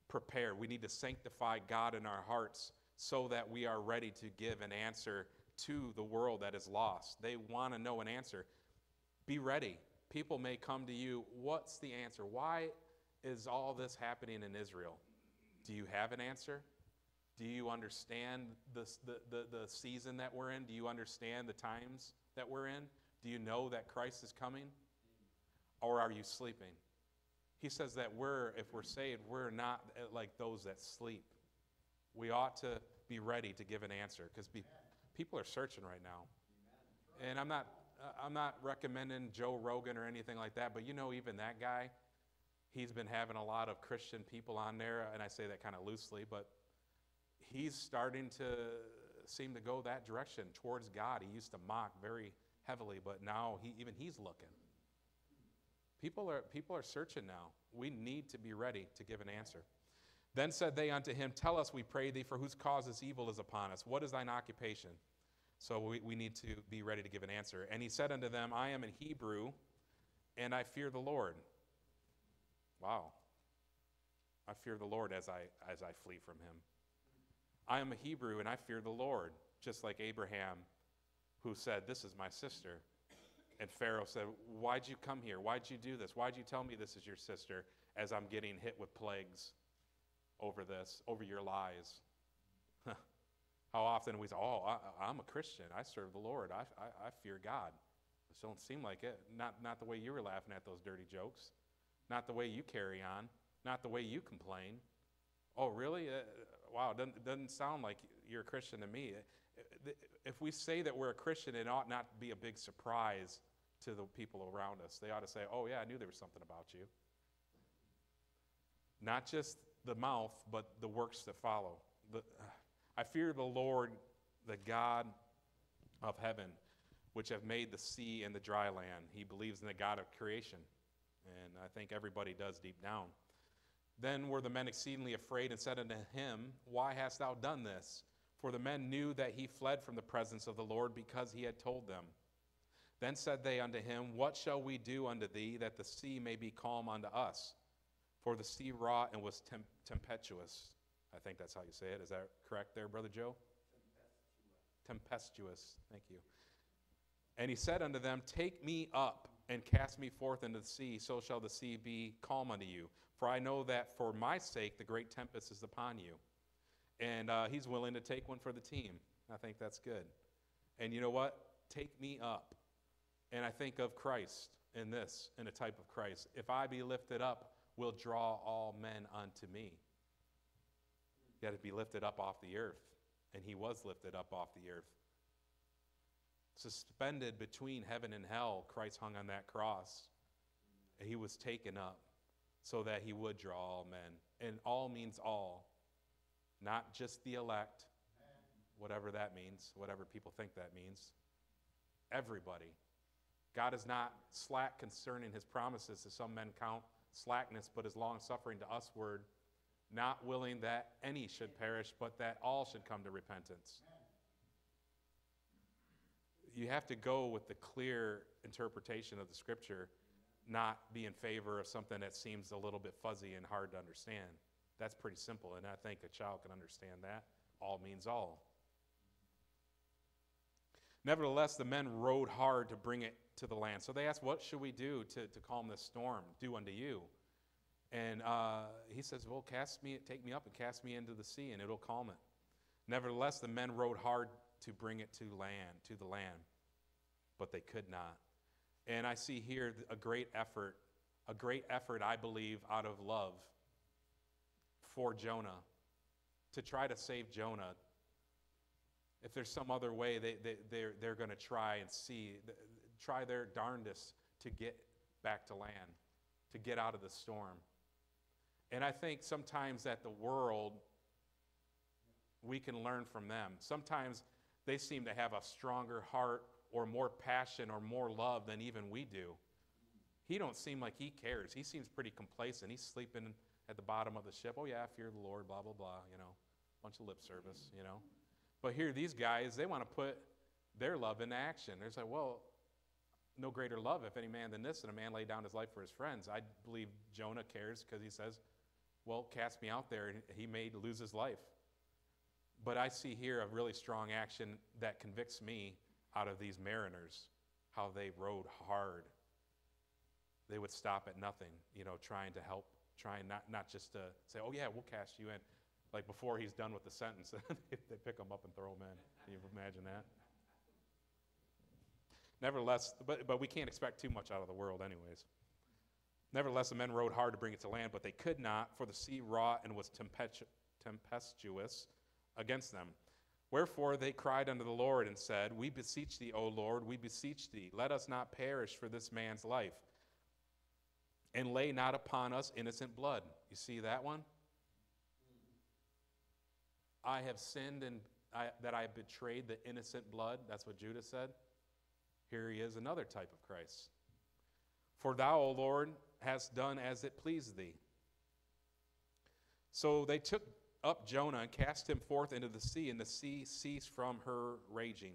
prepared. We need to sanctify God in our hearts so that we are ready to give an answer to the world that is lost. They want to know an answer. Be ready. People may come to you, what's the answer? Why is all this happening in Israel? Do you have an answer? Do you understand the, the, the, the season that we're in? Do you understand the times that we're in? Do you know that Christ is coming? Or are you sleeping? He says that we're, if we're saved, we're not like those that sleep. We ought to be ready to give an answer because be, people are searching right now. And I'm not, I'm not recommending Joe Rogan or anything like that, but you know, even that guy, he's been having a lot of Christian people on there, and I say that kind of loosely, but he's starting to seem to go that direction towards God. He used to mock very heavily, but now he, even he's looking. People are, people are searching now. We need to be ready to give an answer. Then said they unto him, tell us, we pray thee, for whose cause this evil is upon us. What is thine occupation? So we, we need to be ready to give an answer. And he said unto them, I am an Hebrew, and I fear the Lord. Wow. I fear the Lord as I, as I flee from him. I am a Hebrew, and I fear the Lord, just like Abraham, who said, this is my sister. And Pharaoh said, why'd you come here? Why'd you do this? Why'd you tell me this is your sister as I'm getting hit with plagues over this, over your lies? How often we say, oh, I, I'm a Christian. I serve the Lord. I, I, I fear God. This don't seem like it. Not, not the way you were laughing at those dirty jokes. Not the way you carry on. Not the way you complain. Oh, really? Uh, wow, it doesn't, it doesn't sound like you're a Christian to me. If we say that we're a Christian, it ought not be a big surprise to the people around us. They ought to say, oh yeah, I knew there was something about you. Not just the mouth, but the works that follow. The, I fear the Lord, the God of heaven, which have made the sea and the dry land. He believes in the God of creation. And I think everybody does deep down. Then were the men exceedingly afraid and said unto him, why hast thou done this? For the men knew that he fled from the presence of the Lord because he had told them. Then said they unto him, what shall we do unto thee that the sea may be calm unto us? For the sea wrought and was temp- tempestuous. I think that's how you say it. Is that correct there, Brother Joe? Tempestuous. Tempestuous. Thank you. And he said unto them, take me up and cast me forth into the sea, so shall the sea be calm unto you. For I know that for my sake the great tempest is upon you. And uh, he's willing to take one for the team. I think that's good. And you know what? Take me up. And I think of Christ in this, in a type of Christ. If I be lifted up, will draw all men unto me. You got to be lifted up off the earth. And he was lifted up off the earth. Suspended between heaven and hell, Christ hung on that cross. And he was taken up so that he would draw all men. And all means all. Not just the elect, whatever that means, whatever people think that means. Everybody. God is not slack concerning his promises, as some men count slackness, but is long-suffering to usward, not willing that any should perish, but that all should come to repentance. You have to go with the clear interpretation of the Scripture, not be in favor of something that seems a little bit fuzzy and hard to understand. That's pretty simple, and I think a child can understand that. All means all. Nevertheless, the men rowed hard to bring it to the land. So they asked, what should we do to, to calm this storm? Do unto you. And uh, he says, well, cast me, take me up and cast me into the sea, and it'll calm it. Nevertheless, the men rowed hard to bring it to land, to the land, but they could not. And I see here a great effort, a great effort, I believe, out of love for Jonah, to try to save Jonah. If there's some other way, they, they, they're, they're going to try and see, try their darndest to get back to land, to get out of the storm. And I think sometimes that the world, we can learn from them. Sometimes they seem to have a stronger heart or more passion or more love than even we do. He don't seem like he cares. He seems pretty complacent. He's sleeping at the bottom of the ship. Oh yeah, I fear the Lord, blah, blah, blah, you know. Bunch of lip service, you know. But here, these guys, they want to put their love into action. They're like, well, no greater love, if any man, than this, and a man lay down his life for his friends. I believe Jonah cares because he says, well, cast me out there, and he may lose his life. But I see here a really strong action that convicts me out of these mariners, how they rowed hard. They would stop at nothing, you know, trying to help, trying not, not just to say, oh yeah, we'll cast you in. Like before he's done with the sentence, they pick him up and throw him in. Can you imagine that? Nevertheless, but, but we can't expect too much out of the world anyways. Nevertheless, the men rowed hard to bring it to land, but they could not, for the sea wrought and was tempestu- tempestuous against them. Wherefore they cried unto the Lord and said, we beseech thee, O Lord, we beseech thee, let us not perish for this man's life, and lay not upon us innocent blood. You see that one? I have sinned and I, that I have betrayed the innocent blood. That's what Judas said. Here he is, another type of Christ. For thou, O Lord, hast done as it pleased thee. So they took up Jonah and cast him forth into the sea, and the sea ceased from her raging.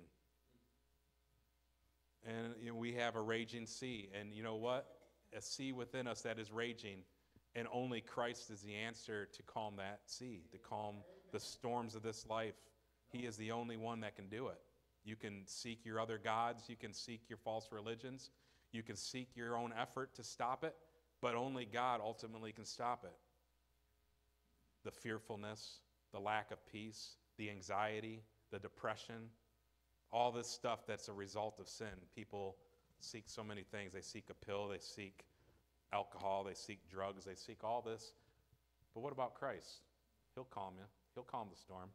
And you know, we have a raging sea, and you know what? A sea within us that is raging, and only Christ is the answer to calm that sea, to calm the storms of this life. He is the only one that can do it. You can seek your other gods, you can seek your false religions, you can seek your own effort to stop it, but only God ultimately can stop it. The fearfulness, the lack of peace, the anxiety, the depression, all this stuff that's a result of sin. People seek so many things. They seek a pill, they seek alcohol, they seek drugs, they seek all this. But what about Christ? He'll calm you. He'll calm the storm.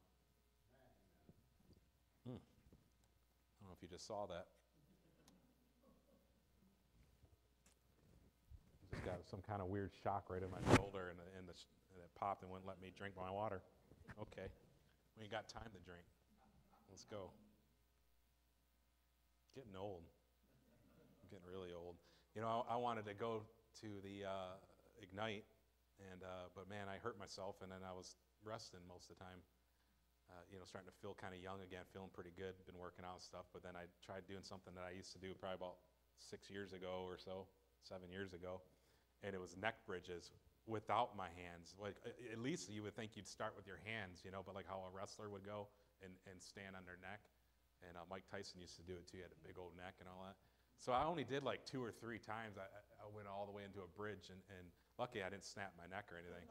Hmm. I don't know if you just saw that. Just got some kind of weird shock right in my shoulder, and, the, and, the, and it popped and wouldn't let me drink my water. Okay. We ain't got time to drink. Let's go. Getting old. I'm getting really old. You know, I, I wanted to go to the uh, Ignite, and uh, but man, I hurt myself, and then I was resting most of the time. Uh, you know, starting to feel kind of young again, feeling pretty good. Been working out and stuff, but then I tried doing something that I used to do probably about six years ago or so, seven years ago, and it was neck bridges without my hands. Like at least you would think you'd start with your hands, you know, but like how a wrestler would go and, and stand on their neck. And uh, Mike Tyson used to do it too. He had a big old neck and all that. So I only did like two or three times. I, I went all the way into a bridge, and, and lucky I didn't snap my neck or anything.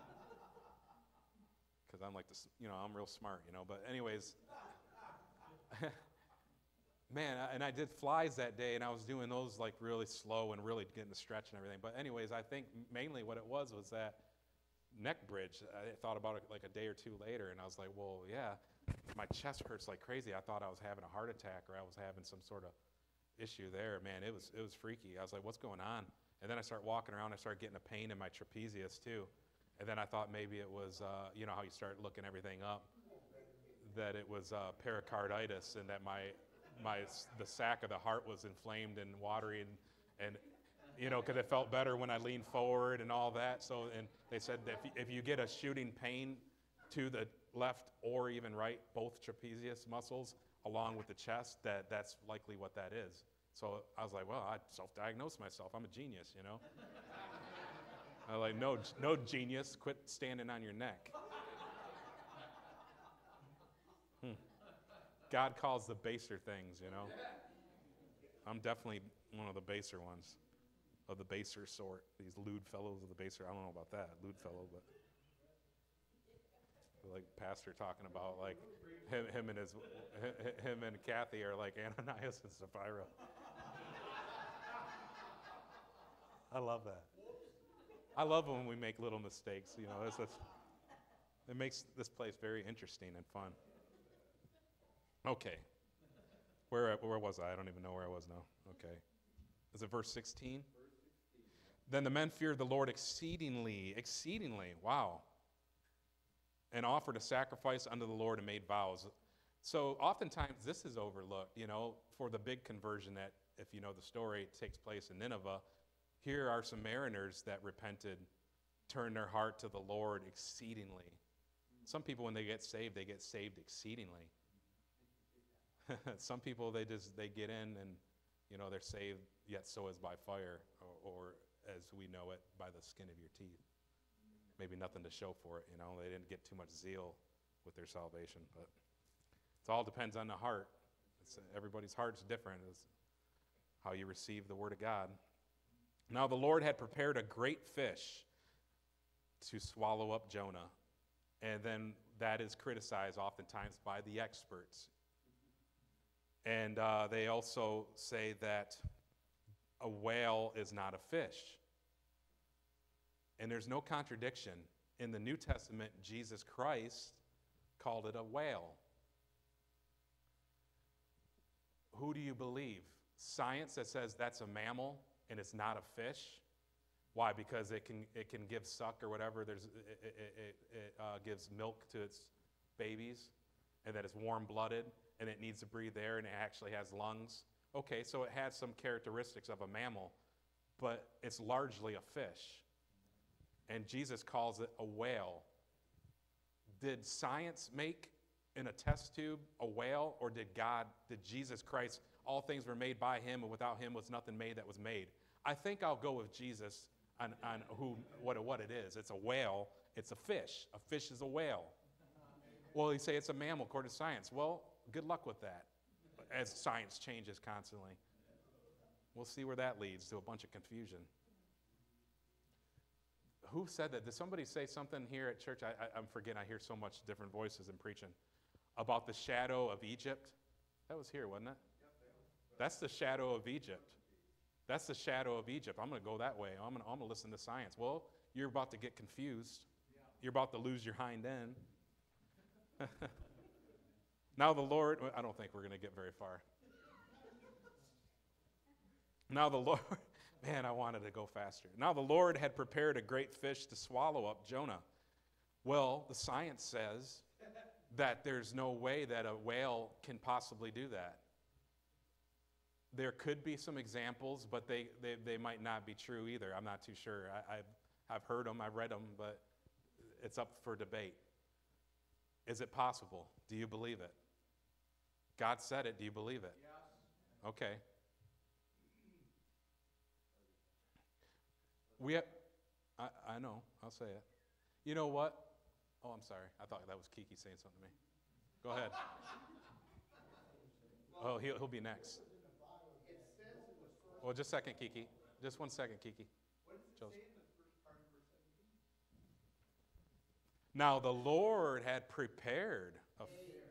Because I'm like, this, you know, I'm real smart, you know. But anyways, man, I, and I did flies that day, and I was doing those like really slow and really getting the stretch and everything. But anyways, I think mainly what it was was that neck bridge. I thought about it like a day or two later, and I was like, well, yeah. My chest hurts like crazy. I thought I was having a heart attack or I was having some sort of issue there. Man, it was it was freaky. I was like, what's going on? And then I started walking around. I started getting a pain in my trapezius too. And then I thought maybe it was, uh, you know how you start looking everything up, that it was uh, pericarditis, and that my my the sac of the heart was inflamed and watery, and, and you know, because it felt better when I leaned forward and all that. So, and they said that if you, if you get a shooting pain to the left or even right, both trapezius muscles, along with the chest, that that's likely what that is. So I was like, well, I self-diagnosed myself. I'm a genius, you know? I was like, no, no genius, quit standing on your neck. Hmm. God calls the baser things, you know? I'm definitely one of the baser ones, of the baser sort. These lewd fellows of the baser, I don't know about that, lewd fellow, but like pastor talking about like him, him and his him and Kathy are like Ananias and Sapphira. I love that. I love when we make little mistakes. You know, it's, it's, it makes this place very interesting and fun. Okay, where where was I? I don't even know where I was now. Okay, is it verse sixteen? Then the men feared the Lord exceedingly, exceedingly. Wow. And offered a sacrifice unto the Lord and made vows. So oftentimes this is overlooked, you know, for the big conversion that, if you know the story, takes place in Nineveh. Here are some mariners that repented, turned their heart to the Lord exceedingly. Some people, when they get saved, they get saved exceedingly. Some people, they just, they get in and, you know, they're saved, yet so is by fire, or, or as we know it, by the skin of your teeth. maybe nothing to show for it, you know. They didn't get too much zeal with their salvation, but it all depends on the heart. It's, everybody's heart's different. It's how you receive the word of God. Now the Lord had prepared a great fish to swallow up Jonah, and then that is criticized oftentimes by the experts. And uh, they also say that a whale is not a fish. And there's no contradiction. In the New Testament, Jesus Christ called it a whale. Who do you believe? Science that says that's a mammal and it's not a fish? Why? Because it can it can give suck or whatever. There's it, it, it, it uh, gives milk to its babies, and that it's warm-blooded and it needs to breathe air and it actually has lungs. Okay, so it has some characteristics of a mammal, but it's largely a fish. And Jesus calls it a whale. Did science make in a test tube a whale, or did God, did Jesus Christ, all things were made by him, and without him was nothing made that was made? I think I'll go with Jesus on, on who what, what it is. It's a whale. It's a fish. A fish is a whale. Well, you say it's a mammal according to science. Well, good luck with that, as science changes constantly. We'll see where that leads to a bunch of confusion. Who said that? Did somebody say something here at church? I, I, I'm forgetting. I hear so much different voices in preaching about the shadow of Egypt. That was here, wasn't it? That's the shadow of Egypt. That's the shadow of Egypt. I'm going to go that way. I'm going to, I'm going to listen to science. Well, you're about to get confused. You're about to lose your hind end. Now the Lord, I don't think we're going to get very far. Now the Lord, man, I wanted to go faster. Now the Lord had prepared a great fish to swallow up Jonah. Well, the science says that there's no way that a whale can possibly do that. There could be some examples, but they, they, they might not be true either. I'm not too sure. I, I've, I've heard them, I've read them, but it's up for debate. Is it possible? Do you believe it? God said it. Do you believe it? Yes. Okay. We have, I, I know. I'll say it. You know what? Oh, I'm sorry. I thought that was Kiki saying something to me. Go ahead. Oh, he'll, he'll be next. Well, just a second, Kiki. Just one second, Kiki. What does it Joseph. say in the first part of verse seventeen? Now the Lord had prepared a, A.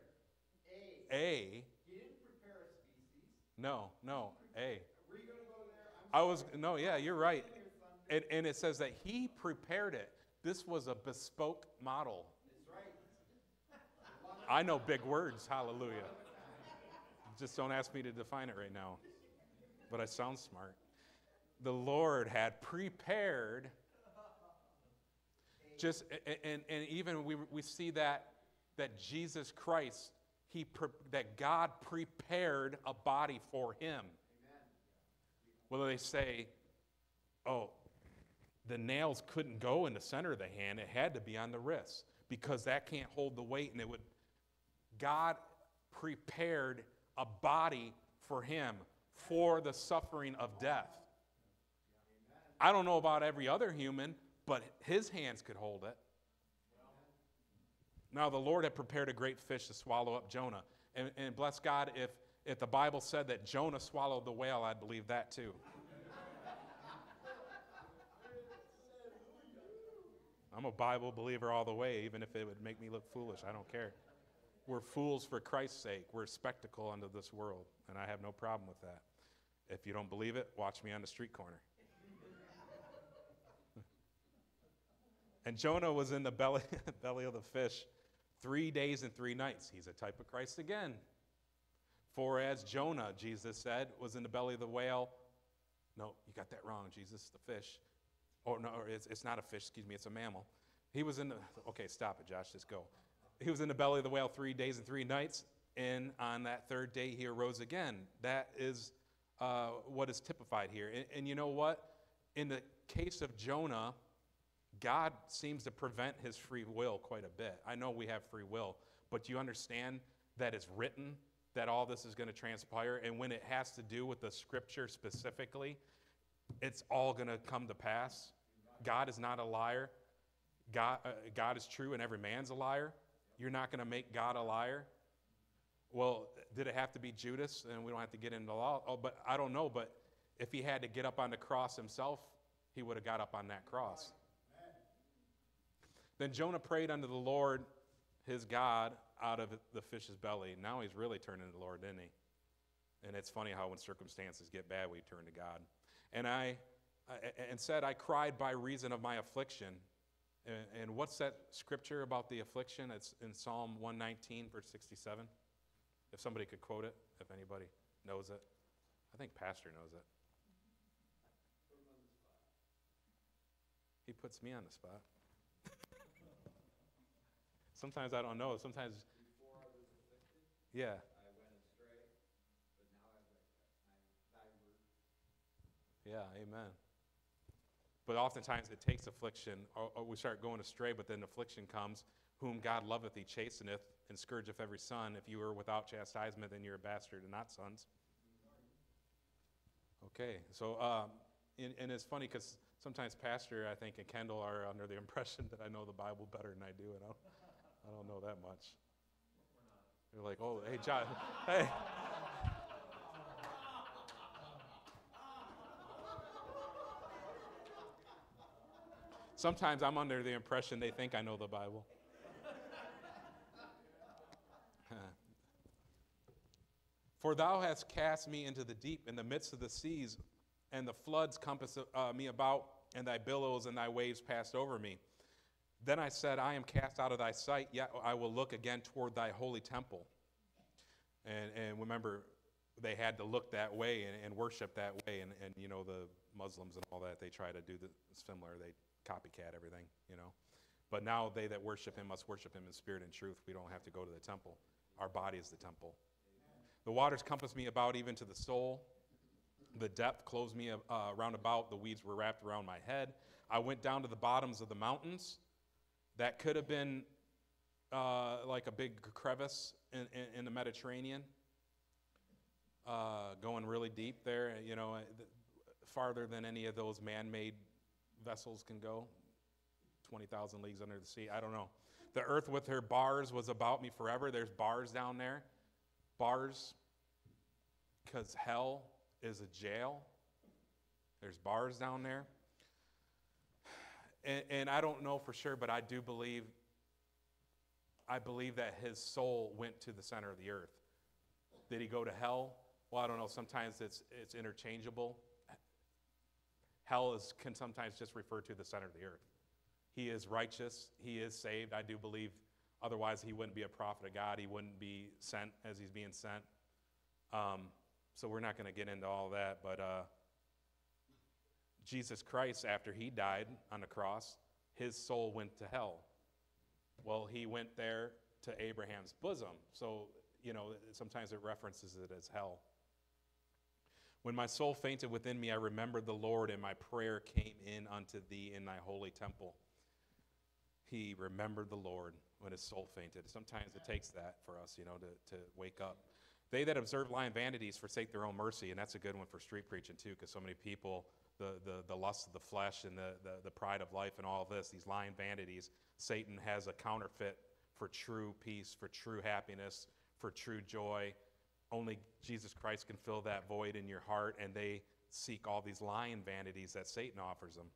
a He didn't prepare a species. no, no, a. Were you going to go there? I'm I was, no, yeah, you're right. And, and it says that he prepared it. This was a bespoke model. That's right. I know big words, hallelujah. Just don't ask me to define it right now. But I sound smart. The Lord had prepared, just, and, and even we, we see that, that Jesus Christ, he pre, that God prepared a body for him. Whether they say, oh, the nails couldn't go in the center of the hand, it had to be on the wrist, because that can't hold the weight, and it would, God prepared a body for him for the suffering of death. I don't know about every other human, but his hands could hold it. Now the Lord had prepared a great fish to swallow up Jonah. And, and bless God, if, if the Bible said that Jonah swallowed the whale, I'd believe that too. I'm a Bible believer all the way, even if it would make me look foolish. I don't care. We're fools for Christ's sake. We're a spectacle unto this world, and I have no problem with that. If you don't believe it, watch me on the street corner. And Jonah was in the belly, belly of the fish three days and three nights. He's a type of Christ again. For as Jonah, Jesus said, was in the belly of the whale. No, you got that wrong, Jesus, the fish. Or no, or it's, it's not a fish, excuse me, it's a mammal. He was in the, okay, stop it, Josh, just go. He was in the belly of the whale three days and three nights, and on that third day he arose again. That is uh, what is typified here. And, and you know what? In the case of Jonah, God seems to prevent his free will quite a bit. I know we have free will, but you understand that it's written that all this is going to transpire, and when it has to do with the scripture specifically, it's all going to come to pass. God is not a liar. God, uh, God is true and every man's a liar. You're not going to make God a liar. Well, did it have to be Judas? And we don't have to get into the law. Oh, but I don't know. But if he had to get up on the cross himself, he would have got up on that cross. Then Jonah prayed unto the Lord, his God, out of the fish's belly. Now he's really turning to the Lord, didn't he? And it's funny how when circumstances get bad, we turn to God. And I, I and said, I cried by reason of my affliction. And, and what's that scripture about the affliction? It's in Psalm one nineteen, verse sixty-seven. If somebody could quote it, if anybody knows it. I think Pastor knows it. He puts me on the spot. Sometimes I don't know. Sometimes. Before I was afflicted, yeah. I went astray, but now I've thy word. Yeah, amen. But oftentimes it takes affliction, or, or we start going astray, but then affliction comes. Whom God loveth, he chasteneth, and scourgeth every son. If you are without chastisement, then you're a bastard and not sons. Okay, so, um, and, and it's funny because sometimes Pastor, I think, and Kendall are under the impression that I know the Bible better than I do, and I don't, I don't know that much. They're like, oh, hey, John, hey. Sometimes I'm under the impression they think I know the Bible. For thou hast cast me into the deep, in the midst of the seas, and the floods compass uh, me about, and thy billows and thy waves passed over me. Then I said, I am cast out of thy sight, yet I will look again toward thy holy temple. And, and remember, they had to look that way and, and worship that way. And, and, you know, the Muslims and all that, they try to do the similar. They copycat everything, you know. But now they that worship him must worship him in spirit and truth. We don't have to go to the temple. Our body is the temple. The waters compassed me about even to the soul. The depth closed me uh, round about. The weeds were wrapped around my head. I went down to the bottoms of the mountains. That could have been uh, like a big crevice in, in, in the Mediterranean, uh, going really deep there, you know, farther than any of those man-made vessels can go, twenty thousand leagues under the sea. I don't know. The earth with her bars was about me forever. There's bars down there. Bars, because hell is a jail. There's bars down there. And, and I don't know for sure, but I do believe, I believe that his soul went to the center of the earth. Did he go to hell? Well, I don't know. Sometimes it's it's interchangeable. Hell is, can sometimes just refer to the center of the earth. He is righteous. He is saved. I do believe. Otherwise, he wouldn't be a prophet of God. He wouldn't be sent as he's being sent. Um, so we're not going to get into all that. But uh, Jesus Christ, after he died on the cross, his soul went to hell. Well, he went there to Abraham's bosom. So, you know, sometimes it references it as hell. When my soul fainted within me, I remembered the Lord, and my prayer came in unto thee in thy holy temple. He remembered the Lord when his soul fainted. Sometimes it takes that for us, you know, to, to wake up. They that observe lying vanities forsake their own mercy, and that's a good one for street preaching too, because so many people, the, the, the lust of the flesh and the, the, the pride of life and all of this, these lying vanities, Satan has a counterfeit for true peace, for true happiness, for true joy. Only Jesus Christ can fill that void in your heart, and they seek all these lying vanities that Satan offers them.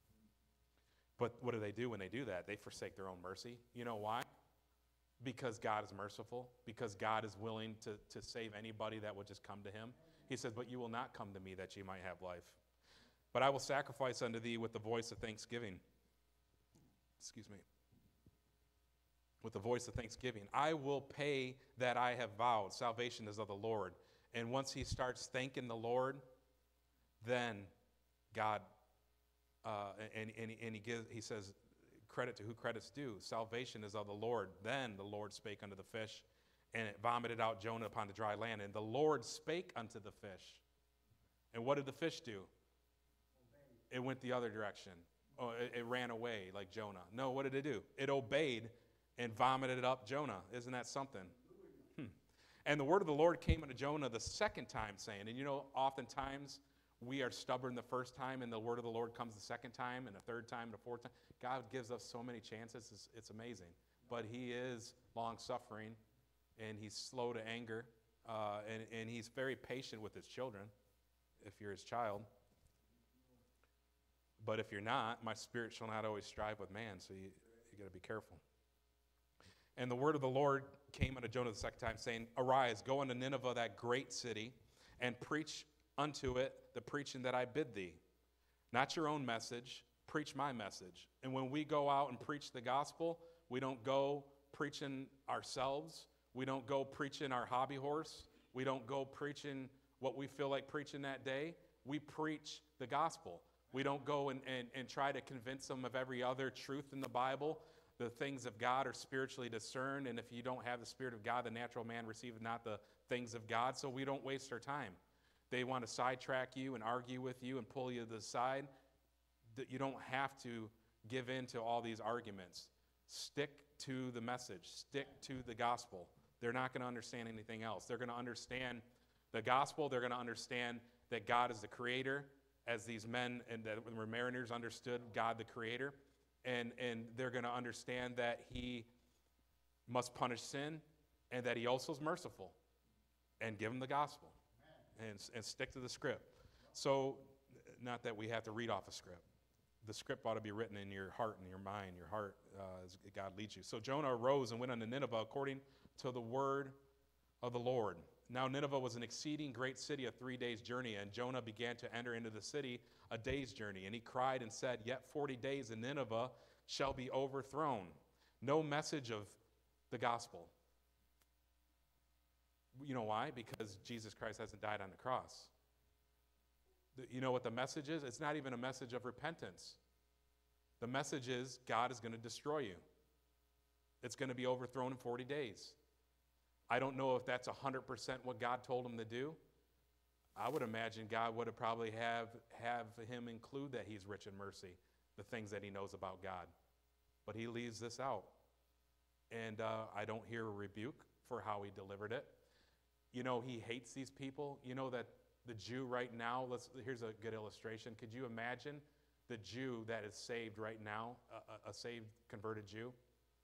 But what do they do when they do that? They forsake their own mercy. You know why? Because God is merciful, because God is willing to, to save anybody that would just come to him. He says, but you will not come to me that ye might have life. But I will sacrifice unto thee with the voice of thanksgiving. Excuse me. With the voice of thanksgiving. I will pay that I have vowed. Salvation is of the Lord. And once he starts thanking the Lord, then God, uh, and, and, and he, gives, he says, credit to who credit's due. Salvation is of the Lord. Then the Lord spake unto the fish, and it vomited out Jonah upon the dry land. And the Lord spake unto the fish. And what did the fish do? Obeyed. It went the other direction. Oh, it, it ran away like Jonah. No, what did it do? It obeyed and vomited up Jonah. Isn't that something? Hmm. And the word of the Lord came unto Jonah the second time, saying, and you know, oftentimes we are stubborn the first time and the word of the Lord comes the second time and the third time and the fourth time. God gives us so many chances. It's, it's amazing. But he is long-suffering, and he's slow to anger, uh, and, and he's very patient with his children, if you're his child. But if you're not, my spirit shall not always strive with man, so you, you got to be careful. And the word of the Lord came unto Jonah the second time, saying, Arise, go unto Nineveh, that great city, and preach unto it the preaching that I bid thee. Not your own message, preach my message. And when we go out and preach the gospel, we don't go preaching ourselves. We don't go preaching our hobby horse. We don't go preaching what we feel like preaching that day. We preach the gospel. We don't go and, and, and try to convince them of every other truth in the Bible. The things of God are spiritually discerned, and if you don't have the Spirit of God, the natural man receiveth not the things of God, so we don't waste our time. They want to sidetrack you and argue with you and pull you to the side. That you don't have to give in to all these arguments. Stick to the message. Stick to the gospel. They're not going to understand anything else. They're going to understand the gospel. They're going to understand that God is the creator, as these men and that were mariners understood God the creator. And, and they're going to understand that he must punish sin and that he also is merciful. And give them the gospel. And, and stick to the script. So, not that we have to read off a script. The script ought to be written in your heart and your mind, your heart, uh, as God leads you. So Jonah arose and went unto Nineveh according to the word of the Lord. Now Nineveh was an exceeding great city, a three days' journey, and Jonah began to enter into the city a day's journey. And he cried and said, Yet forty days and Nineveh shall be overthrown. No message of the gospel. You know why? Because Jesus Christ hasn't died on the cross. You know what the message is? It's not even a message of repentance. The message is God is going to destroy you. It's going to be overthrown in forty days. I don't know if that's one hundred percent what God told him to do. I would imagine God would have probably have, have him include that he's rich in mercy, the things that he knows about God. But he leaves this out. And uh, I don't hear a rebuke for how he delivered it. You know, he hates these people. You know that the Jew right now, let's, here's a good illustration. Could you imagine the Jew that is saved right now, a, a saved, converted Jew?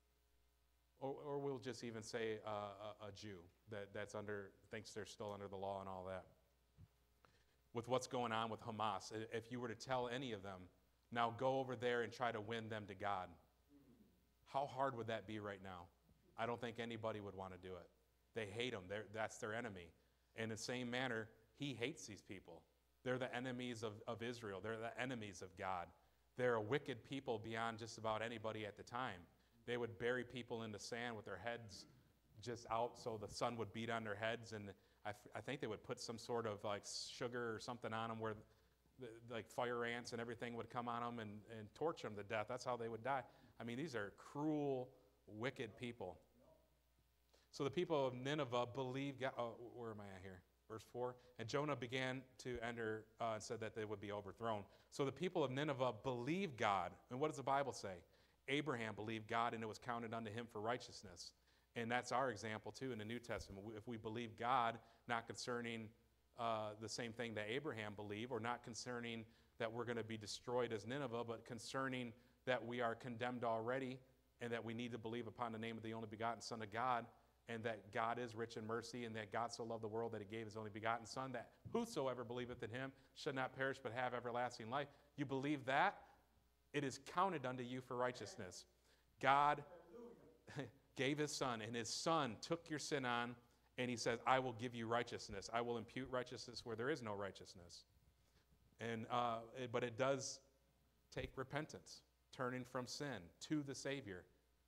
Or, or we'll just even say uh, a, a Jew that, that's under, thinks they're still under the law and all that. With what's going on with Hamas, if you were to tell any of them, now go over there and try to win them to God, how hard would that be right now? I don't think anybody would want to do it. They hate them. They're, that's their enemy. In the same manner, he hates these people. They're the enemies of, of Israel. They're the enemies of God. They're a wicked people beyond just about anybody at the time. They would bury people in the sand with their heads just out so the sun would beat on their heads. And I, f- I think they would put some sort of like sugar or something on them where the, like fire ants and everything would come on them and, and torch them to death. That's how they would die. I mean, these are cruel, wicked people. So the people of Nineveh believed God. Oh, where am I at here? Verse four. And Jonah began to enter uh, and said that they would be overthrown. So the people of Nineveh believed God. And what does the Bible say? Abraham believed God, and it was counted unto him for righteousness. And that's our example, too, in the New Testament. If we believe God, not concerning uh, the same thing that Abraham believed, or not concerning that we're going to be destroyed as Nineveh, but concerning that we are condemned already, and that we need to believe upon the name of the only begotten Son of God, and that God is rich in mercy, and that God so loved the world that he gave his only begotten Son, that whosoever believeth in him should not perish but have everlasting life. You believe that? It is counted unto you for righteousness. God gave his Son, and his Son took your sin on, and he says, I will give you righteousness. I will impute righteousness where there is no righteousness. And uh, it, but it does take repentance, turning from sin to the Savior.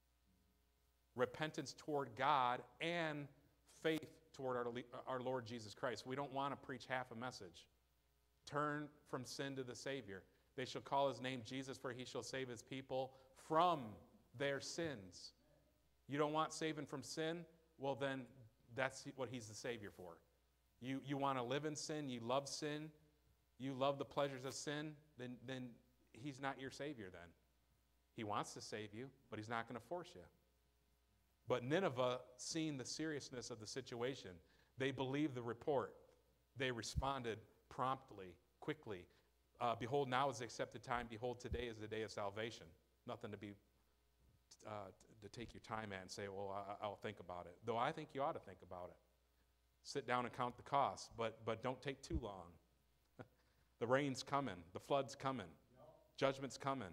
Repentance toward God and faith toward our, our Lord Jesus Christ. We don't want to preach half a message. Turn from sin to the Savior. They shall call his name Jesus, for he shall save his people from their sins. You don't want saving from sin? Well, then that's what he's the Savior for. You, you want to live in sin, you love sin, you love the pleasures of sin, then, then he's not your Savior then. He wants to save you, but he's not going to force you. But Nineveh, seeing the seriousness of the situation, they believed the report. They responded promptly, quickly. Uh, behold, now is the accepted time. Behold, today is the day of salvation. Nothing to be uh, to take your time at and say, well, I, I'll think about it. Though I think you ought to think about it. Sit down and count the costs, but but don't take too long. The rain's coming. The flood's coming. Judgment's coming.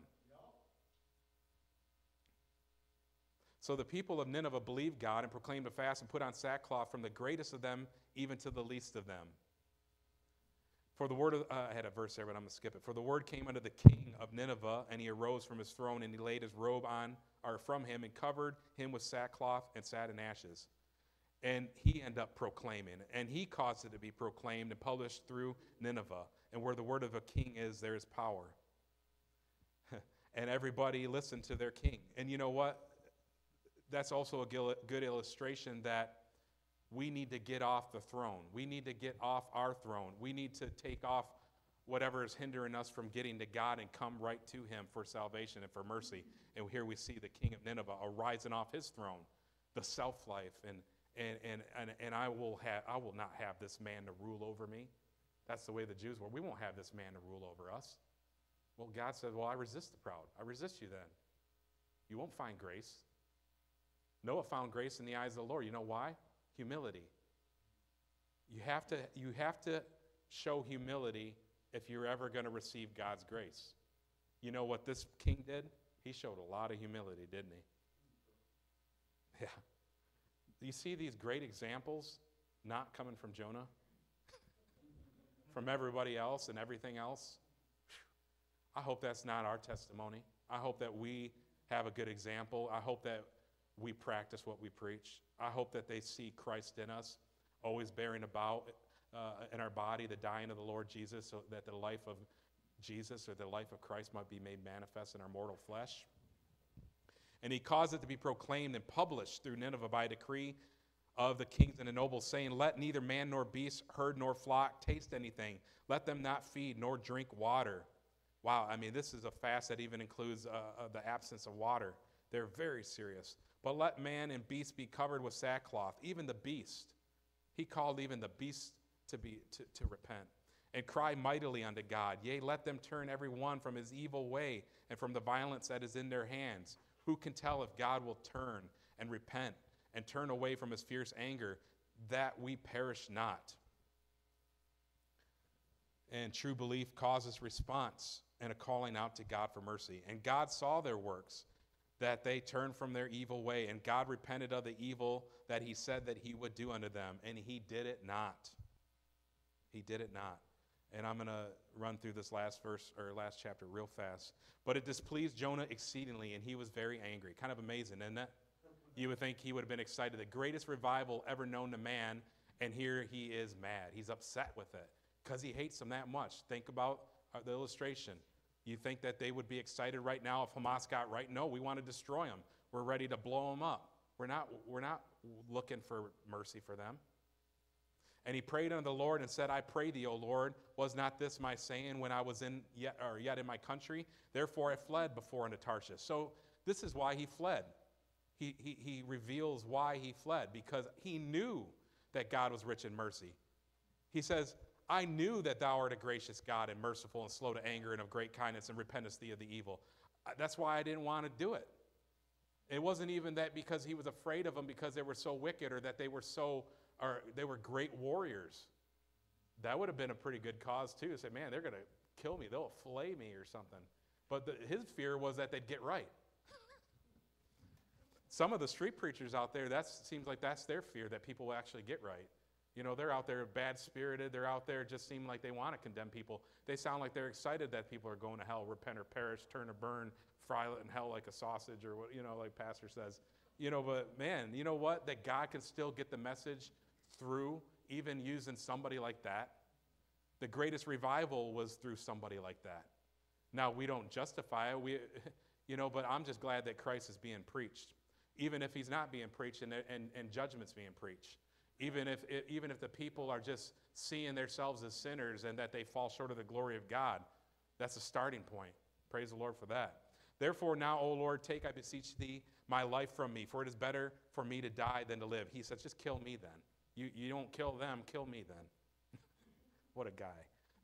So the people of Nineveh believed God and proclaimed a fast and put on sackcloth from the greatest of them even to the least of them. For the word of, uh, I had a verse there, but I'm going to skip it. For the word came unto the king of Nineveh, and he arose from his throne, and he laid his robe on, or from him, and covered him with sackcloth and sat in ashes. And he ended up proclaiming, and he caused it to be proclaimed and published through Nineveh. And where the word of a king is, there is power. And everybody listened to their king. And you know what? That's also a good illustration that we need to get off the throne. We need to get off our throne. We need to take off whatever is hindering us from getting to God and come right to him for salvation and for mercy. And here we see the king of Nineveh arising off his throne, the self-life, and and and and, and I will have I will not have this man to rule over me. That's the way the Jews were. We won't have this man to rule over us. Well, God said, well, I resist the proud. I resist you then. You won't find grace. Noah found grace in the eyes of the Lord. You know why? Humility. You have to, you have to show humility if you're ever going to receive God's grace. You know what this king did? He showed a lot of humility, didn't he? Yeah. Do you see these great examples not coming from Jonah? From everybody else and everything else? I hope that's not our testimony. I hope that we have a good example. I hope that we practice what we preach. I hope that they see Christ in us, always bearing about uh, in our body the dying of the Lord Jesus, so that the life of Jesus or the life of Christ might be made manifest in our mortal flesh. And he caused it to be proclaimed and published through Nineveh by decree of the kings and the nobles, saying, let neither man nor beast, herd nor flock taste anything. Let them not feed nor drink water. Wow, I mean, this is a fast that even includes uh, uh, the absence of water. They're very serious. But let man and beast be covered with sackcloth, even the beast. He called even the beast to be to, to repent, and cry mightily unto God. Yea, let them turn every one from his evil way and from the violence that is in their hands. Who can tell if God will turn and repent and turn away from his fierce anger, that we perish not? And true belief causes response and a calling out to God for mercy. And God saw their works, that they turned from their evil way, and God repented of the evil that he said that he would do unto them, and he did it not. He did it not. And I'm going to run through this last verse, or last chapter real fast. But it displeased Jonah exceedingly, and he was very angry. Kind of amazing, isn't it? You would think he would have been excited. The greatest revival ever known to man, and here he is mad. He's upset with it because he hates them that much. Think about the illustration. You think that they would be excited right now if Hamas got right? No, we want to destroy them. We're ready to blow them up. We're not, we're not looking for mercy for them. And he prayed unto the Lord and said, I pray thee, O Lord, was not this my saying when I was in yet, or yet in my country? Therefore I fled before unto Tarshish. So this is why he fled. He, he, he reveals why he fled, because he knew that God was rich in mercy. He says, I knew that thou art a gracious God and merciful and slow to anger and of great kindness, and repentest thee of the evil. That's why I didn't want to do it. It wasn't even that because he was afraid of them because they were so wicked, or that they were so, or they were great warriors. That would have been a pretty good cause too. To say, man, they're going to kill me. They'll fillet me or something. But the, his fear was that they'd get right. Some of the street preachers out there, that seems like that's their fear, that people will actually get right. You know, they're out there bad-spirited. They're out there just seem like they want to condemn people. They sound like they're excited that people are going to hell, repent or perish, turn or burn, fry it in hell like a sausage, or what, you know, like Pastor says. You know, but man, you know what? That God can still get the message through, even using somebody like that. The greatest revival was through somebody like that. Now, we don't justify it, we, you know, but I'm just glad that Christ is being preached, even if he's not being preached and, and, and judgment's being preached. Even if, even if the people are just seeing themselves as sinners and that they fall short of the glory of God, that's a starting point. Praise the Lord for that. Therefore now, O Lord, take, I beseech thee, my life from me, for it is better for me to die than to live. He says, just kill me then. You, you don't kill them, kill me then. What a guy.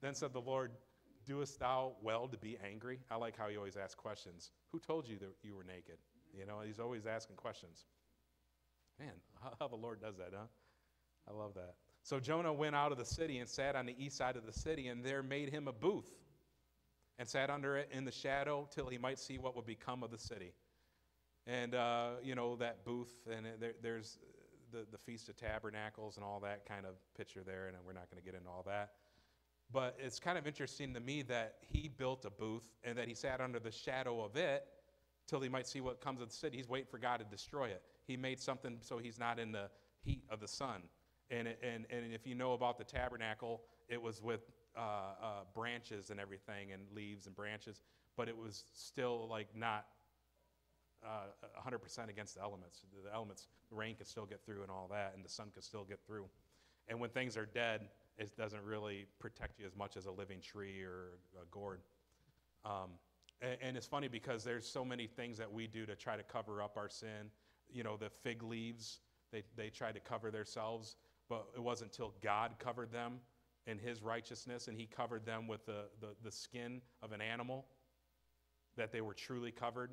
Then said the Lord, doest thou well to be angry? I like how he always asks questions. Who told you that you were naked? You know, he's always asking questions. Man, how, how the Lord does that, huh? I love that. So Jonah went out of the city and sat on the east side of the city, and there made him a booth and sat under it in the shadow till he might see what would become of the city. And, uh, you know, that booth, and it, there, there's the, the Feast of Tabernacles and all that kind of picture there, and we're not going to get into all that. But it's kind of interesting to me that he built a booth and that he sat under the shadow of it till he might see what comes of the city. He's waiting for God to destroy it. He made something so he's not in the heat of the sun. And, it, and, and if you know about the tabernacle, it was with uh, uh, branches and everything and leaves and branches, but it was still like not uh, one hundred percent against the elements. The elements, the rain could still get through and all that, and the sun could still get through. And when things are dead, it doesn't really protect you as much as a living tree or a gourd. Um, and, and it's funny because there's so many things that we do to try to cover up our sin. You know, the fig leaves, they, they try to cover themselves, but it wasn't until God covered them in his righteousness, and he covered them with the, the, the skin of an animal, that they were truly covered.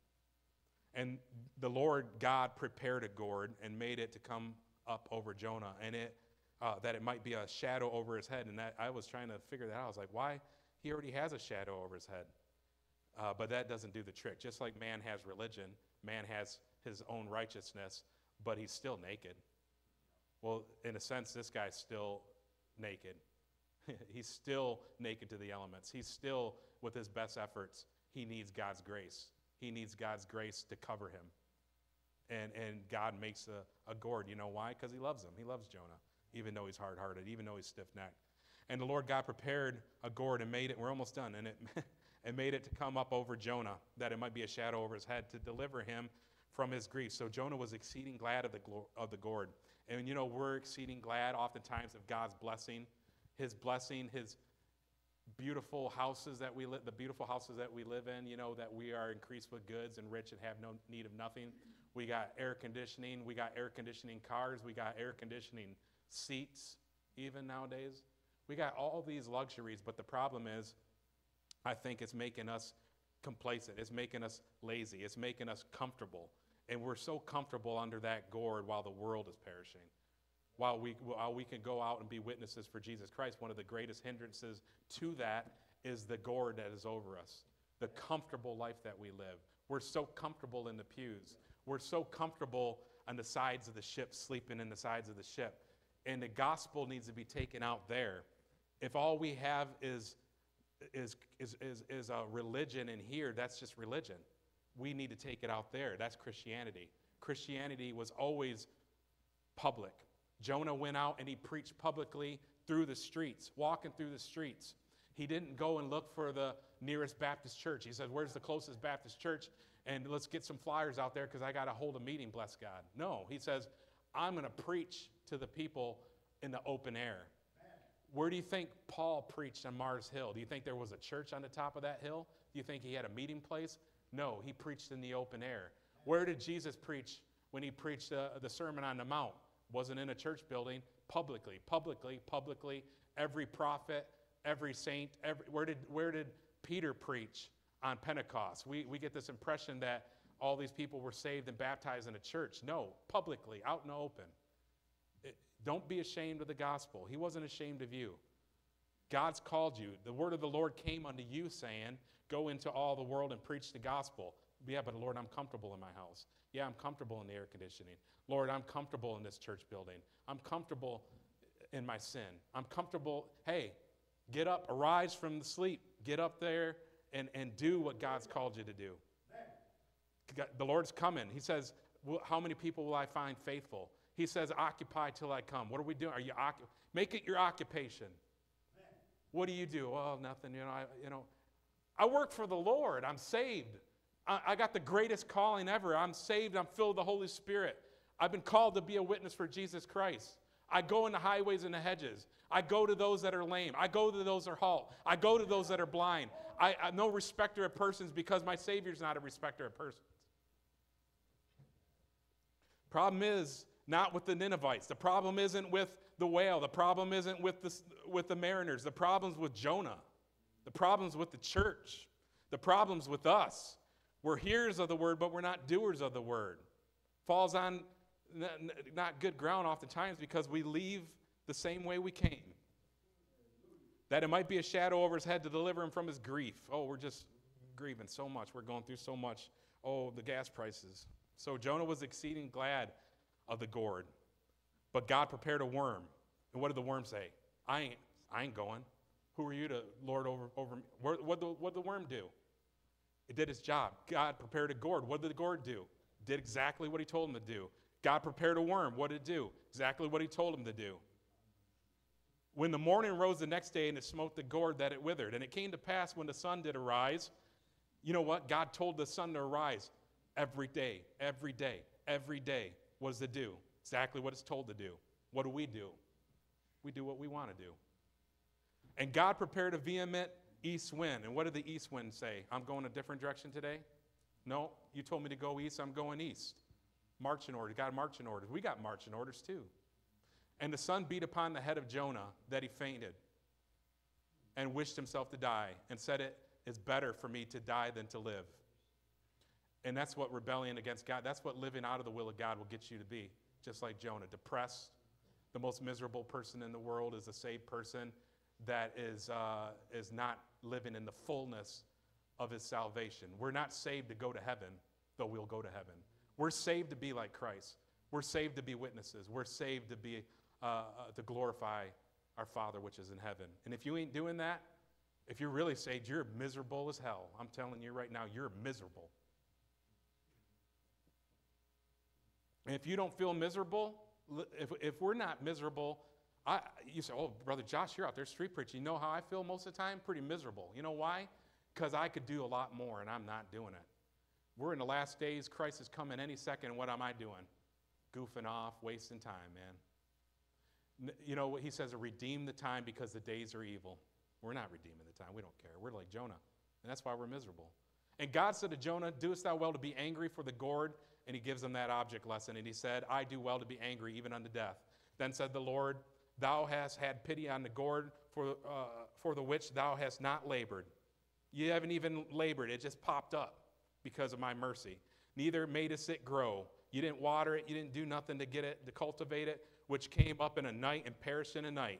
And the Lord God prepared a gourd and made it to come up over Jonah, and it uh, that it might be a shadow over his head. And that, I was trying to figure that out. I was like, why? He already has a shadow over his head. Uh, but that doesn't do the trick. Just like man has religion, man has his own righteousness, but he's still naked. Well, in a sense, this guy's still naked. He's still naked to the elements. He's still, with his best efforts, he needs God's grace. He needs God's grace to cover him. And and God makes a, a gourd. You know why? Because he loves him. He loves Jonah, even though he's hard-hearted, even though he's stiff-necked. And the Lord God prepared a gourd and made it, we're almost done, and it, and made it to come up over Jonah, that it might be a shadow over his head, to deliver him from his grief. So Jonah was exceeding glad of the, glo- of the gourd. And you know, we're exceeding glad oftentimes of God's blessing, his blessing, his beautiful houses that we live, the beautiful houses that we live in, you know, that we are increased with goods and rich and have no need of nothing. We got air conditioning, we got air conditioning cars, we got air conditioning seats, even nowadays. We got all these luxuries, but the problem is, I think it's making us complacent. It's making us lazy. It's making us comfortable. And we're so comfortable under that gourd while the world is perishing. While we, while we can go out and be witnesses for Jesus Christ, one of the greatest hindrances to that is the gourd that is over us, the comfortable life that we live. We're so comfortable in the pews. We're so comfortable on the sides of the ship, sleeping in the sides of the ship. And the gospel needs to be taken out there. If all we have is, is, is, is, is a religion in here, that's just religion. We need to take it out there. That's Christianity. Christianity was always public. Jonah went out and he preached publicly through the streets, walking through the streets. He didn't go and look for the nearest Baptist church. He said, where's the closest Baptist church? And let's get some flyers out there because I got to hold a meeting, bless God. No, he says, I'm going to preach to the people in the open air. Where do you think Paul preached on Mars Hill? Do you think there was a church on the top of that hill? Do you think he had a meeting place? No, he preached in the open air. Where did Jesus preach when he preached uh, the Sermon on the Mount? Wasn't in a church building, publicly, publicly, publicly. Every prophet, every saint, every, where did where did Peter preach on Pentecost? We, we get this impression that all these people were saved and baptized in a church. No, publicly, out in the open. It, don't be ashamed of the gospel. He wasn't ashamed of you. God's called you. The word of the Lord came unto you saying, go into all the world and preach the gospel. Yeah, but Lord, I'm comfortable in my house. Yeah, I'm comfortable in the air conditioning. Lord, I'm comfortable in this church building. I'm comfortable in my sin. I'm comfortable. Hey, get up, arise from the sleep. Get up there and, and do what God's called you to do. The Lord's coming. He says, well, how many people will I find faithful? He says, occupy till I come. What are we doing? Are you occup- Make it your occupation. What do you do? Well, nothing. You know, I, you know, I work for the Lord. I'm saved. I, I got the greatest calling ever. I'm saved. I'm filled with the Holy Spirit. I've been called to be a witness for Jesus Christ. I go in the highways and the hedges. I go to those that are lame. I go to those that are halt. I go to those that are blind. I, I'm no respecter of persons because my Savior's not a respecter of persons. Problem is, not with the Ninevites. The problem isn't with the whale. The problem isn't with the, with the mariners. The problem's with Jonah. The problem's with the church. The problem's with us. We're hearers of the word, but we're not doers of the word. Falls on not good ground oftentimes because we leave the same way we came. That it might be a shadow over his head to deliver him from his grief. Oh, we're just grieving so much. We're going through so much. Oh, the gas prices. So Jonah was exceeding glad of the gourd. But God prepared a worm. And what did the worm say? I ain't, I ain't going. Who are you to lord over, over me? What did the, the worm do? It did its job. God prepared a gourd. What did the gourd do? Did exactly what he told him to do. God prepared a worm. What did it do? Exactly what he told him to do. When the morning rose the next day and it smote the gourd, that it withered. And it came to pass when the sun did arise, you know what? God told the sun to arise every day, every day, every day. What does it do? Exactly what it's told to do. What do we do? We do what we want to do. And God prepared a vehement east wind. And what did the east wind say? I'm going a different direction today? No, you told me to go east, I'm going east. Marching orders. God marching orders. We got marching orders too. And the sun beat upon the head of Jonah that he fainted and wished himself to die and said, it is better for me to die than to live. And that's what rebellion against God, that's what living out of the will of God will get you to be. Just like Jonah, depressed. The most miserable person in the world is a saved person that is, uh, is not living in the fullness of his salvation. We're not saved to go to heaven, though we'll go to heaven. We're saved to be like Christ. We're saved to be witnesses. We're saved to be uh, uh, to glorify our Father which is in heaven. And if you ain't doing that, if you're really saved, you're miserable as hell. I'm telling you right now, you're miserable. And if you don't feel miserable, if, if we're not miserable, I, you say, oh, Brother Josh, you're out there street preaching. You know how I feel most of the time? Pretty miserable. You know why? Because I could do a lot more, and I'm not doing it. We're in the last days. Christ is coming any second, and what am I doing? Goofing off, wasting time, man. You know what he says, redeem the time because the days are evil. We're not redeeming the time. We don't care. We're like Jonah, and that's why we're miserable. And God said to Jonah, doest thou well to be angry for the gourd? And he gives him that object lesson, and he said, I do well to be angry even unto death. Then said the Lord, thou hast had pity on the gourd for, uh, for the which thou hast not labored. You haven't even labored. It just popped up because of my mercy. Neither madest it grow. You didn't water it. You didn't do nothing to get it, to cultivate it, which came up in a night and perished in a night.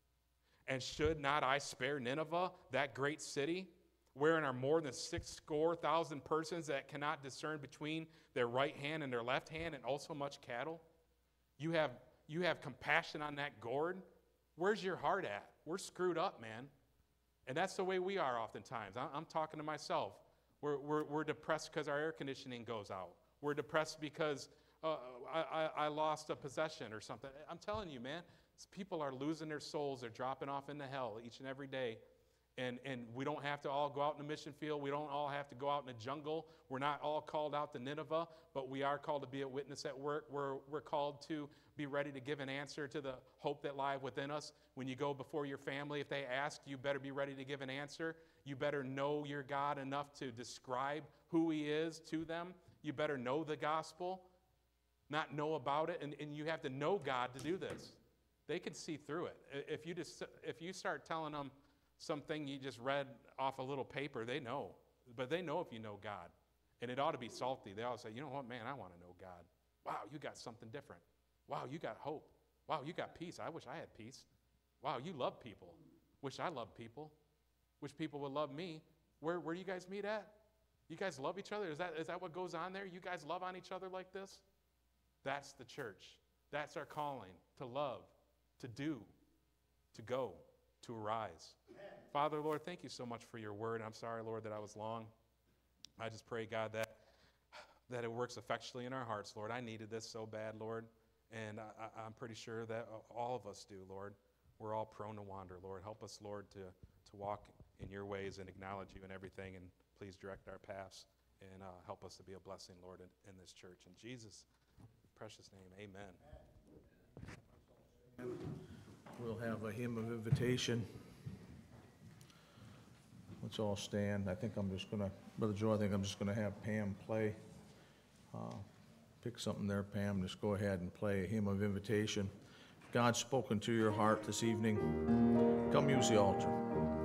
And should not I spare Nineveh, that great city, wherein are more than six score thousand persons that cannot discern between their right hand and their left hand, and also much cattle? You have, you have compassion on that gourd? Where's your heart at? We're screwed up, man. And that's the way we are oftentimes. I'm talking to myself. We're, we're, we're depressed because our air conditioning goes out. We're depressed because uh, I, I, I lost a possession or something. I'm telling you, man, people are losing their souls. They're dropping off into hell each and every day. And, and we don't have to all go out in the mission field. We don't all have to go out in the jungle. We're not all called out to Nineveh, but we are called to be a witness at work. We're, we're called to be ready to give an answer to the hope that lies within us. When you go before your family, if they ask, you better be ready to give an answer. You better know your God enough to describe who he is to them. You better know the gospel, not know about it. And, and you have to know God to do this. They can see through it. If you, just, if you start telling them something you just read off a little paper, they know. But they know if you know God. And it ought to be salty. They ought to say, you know what, man, I want to know God. Wow, you got something different. Wow, you got hope. Wow, you got peace. I wish I had peace. Wow, you love people. Wish I loved people. Wish people would love me. Where, where do you guys meet at? You guys love each other? Is that, is that what goes on there? You guys love on each other like this? That's the church. That's our calling, to love, to do, to go, to arise. Amen. Father, Lord, thank you so much for your word. I'm sorry, Lord, that I was long. I just pray, God, that, that it works effectually in our hearts, Lord. I needed this so bad, Lord, and I, I'm pretty sure that all of us do, Lord. We're all prone to wander, Lord. Help us, Lord, to, to walk in your ways and acknowledge you in everything, and please direct our paths and uh, help us to be a blessing, Lord, in, in this church. In Jesus' precious name, amen. We'll have a hymn of invitation. Let's all stand. I think I'm just going to, Brother Joe, I think I'm just going to have Pam play. Uh, pick something there, Pam, just go ahead and play a hymn of invitation. God's spoken to your heart this evening. Come use the altar.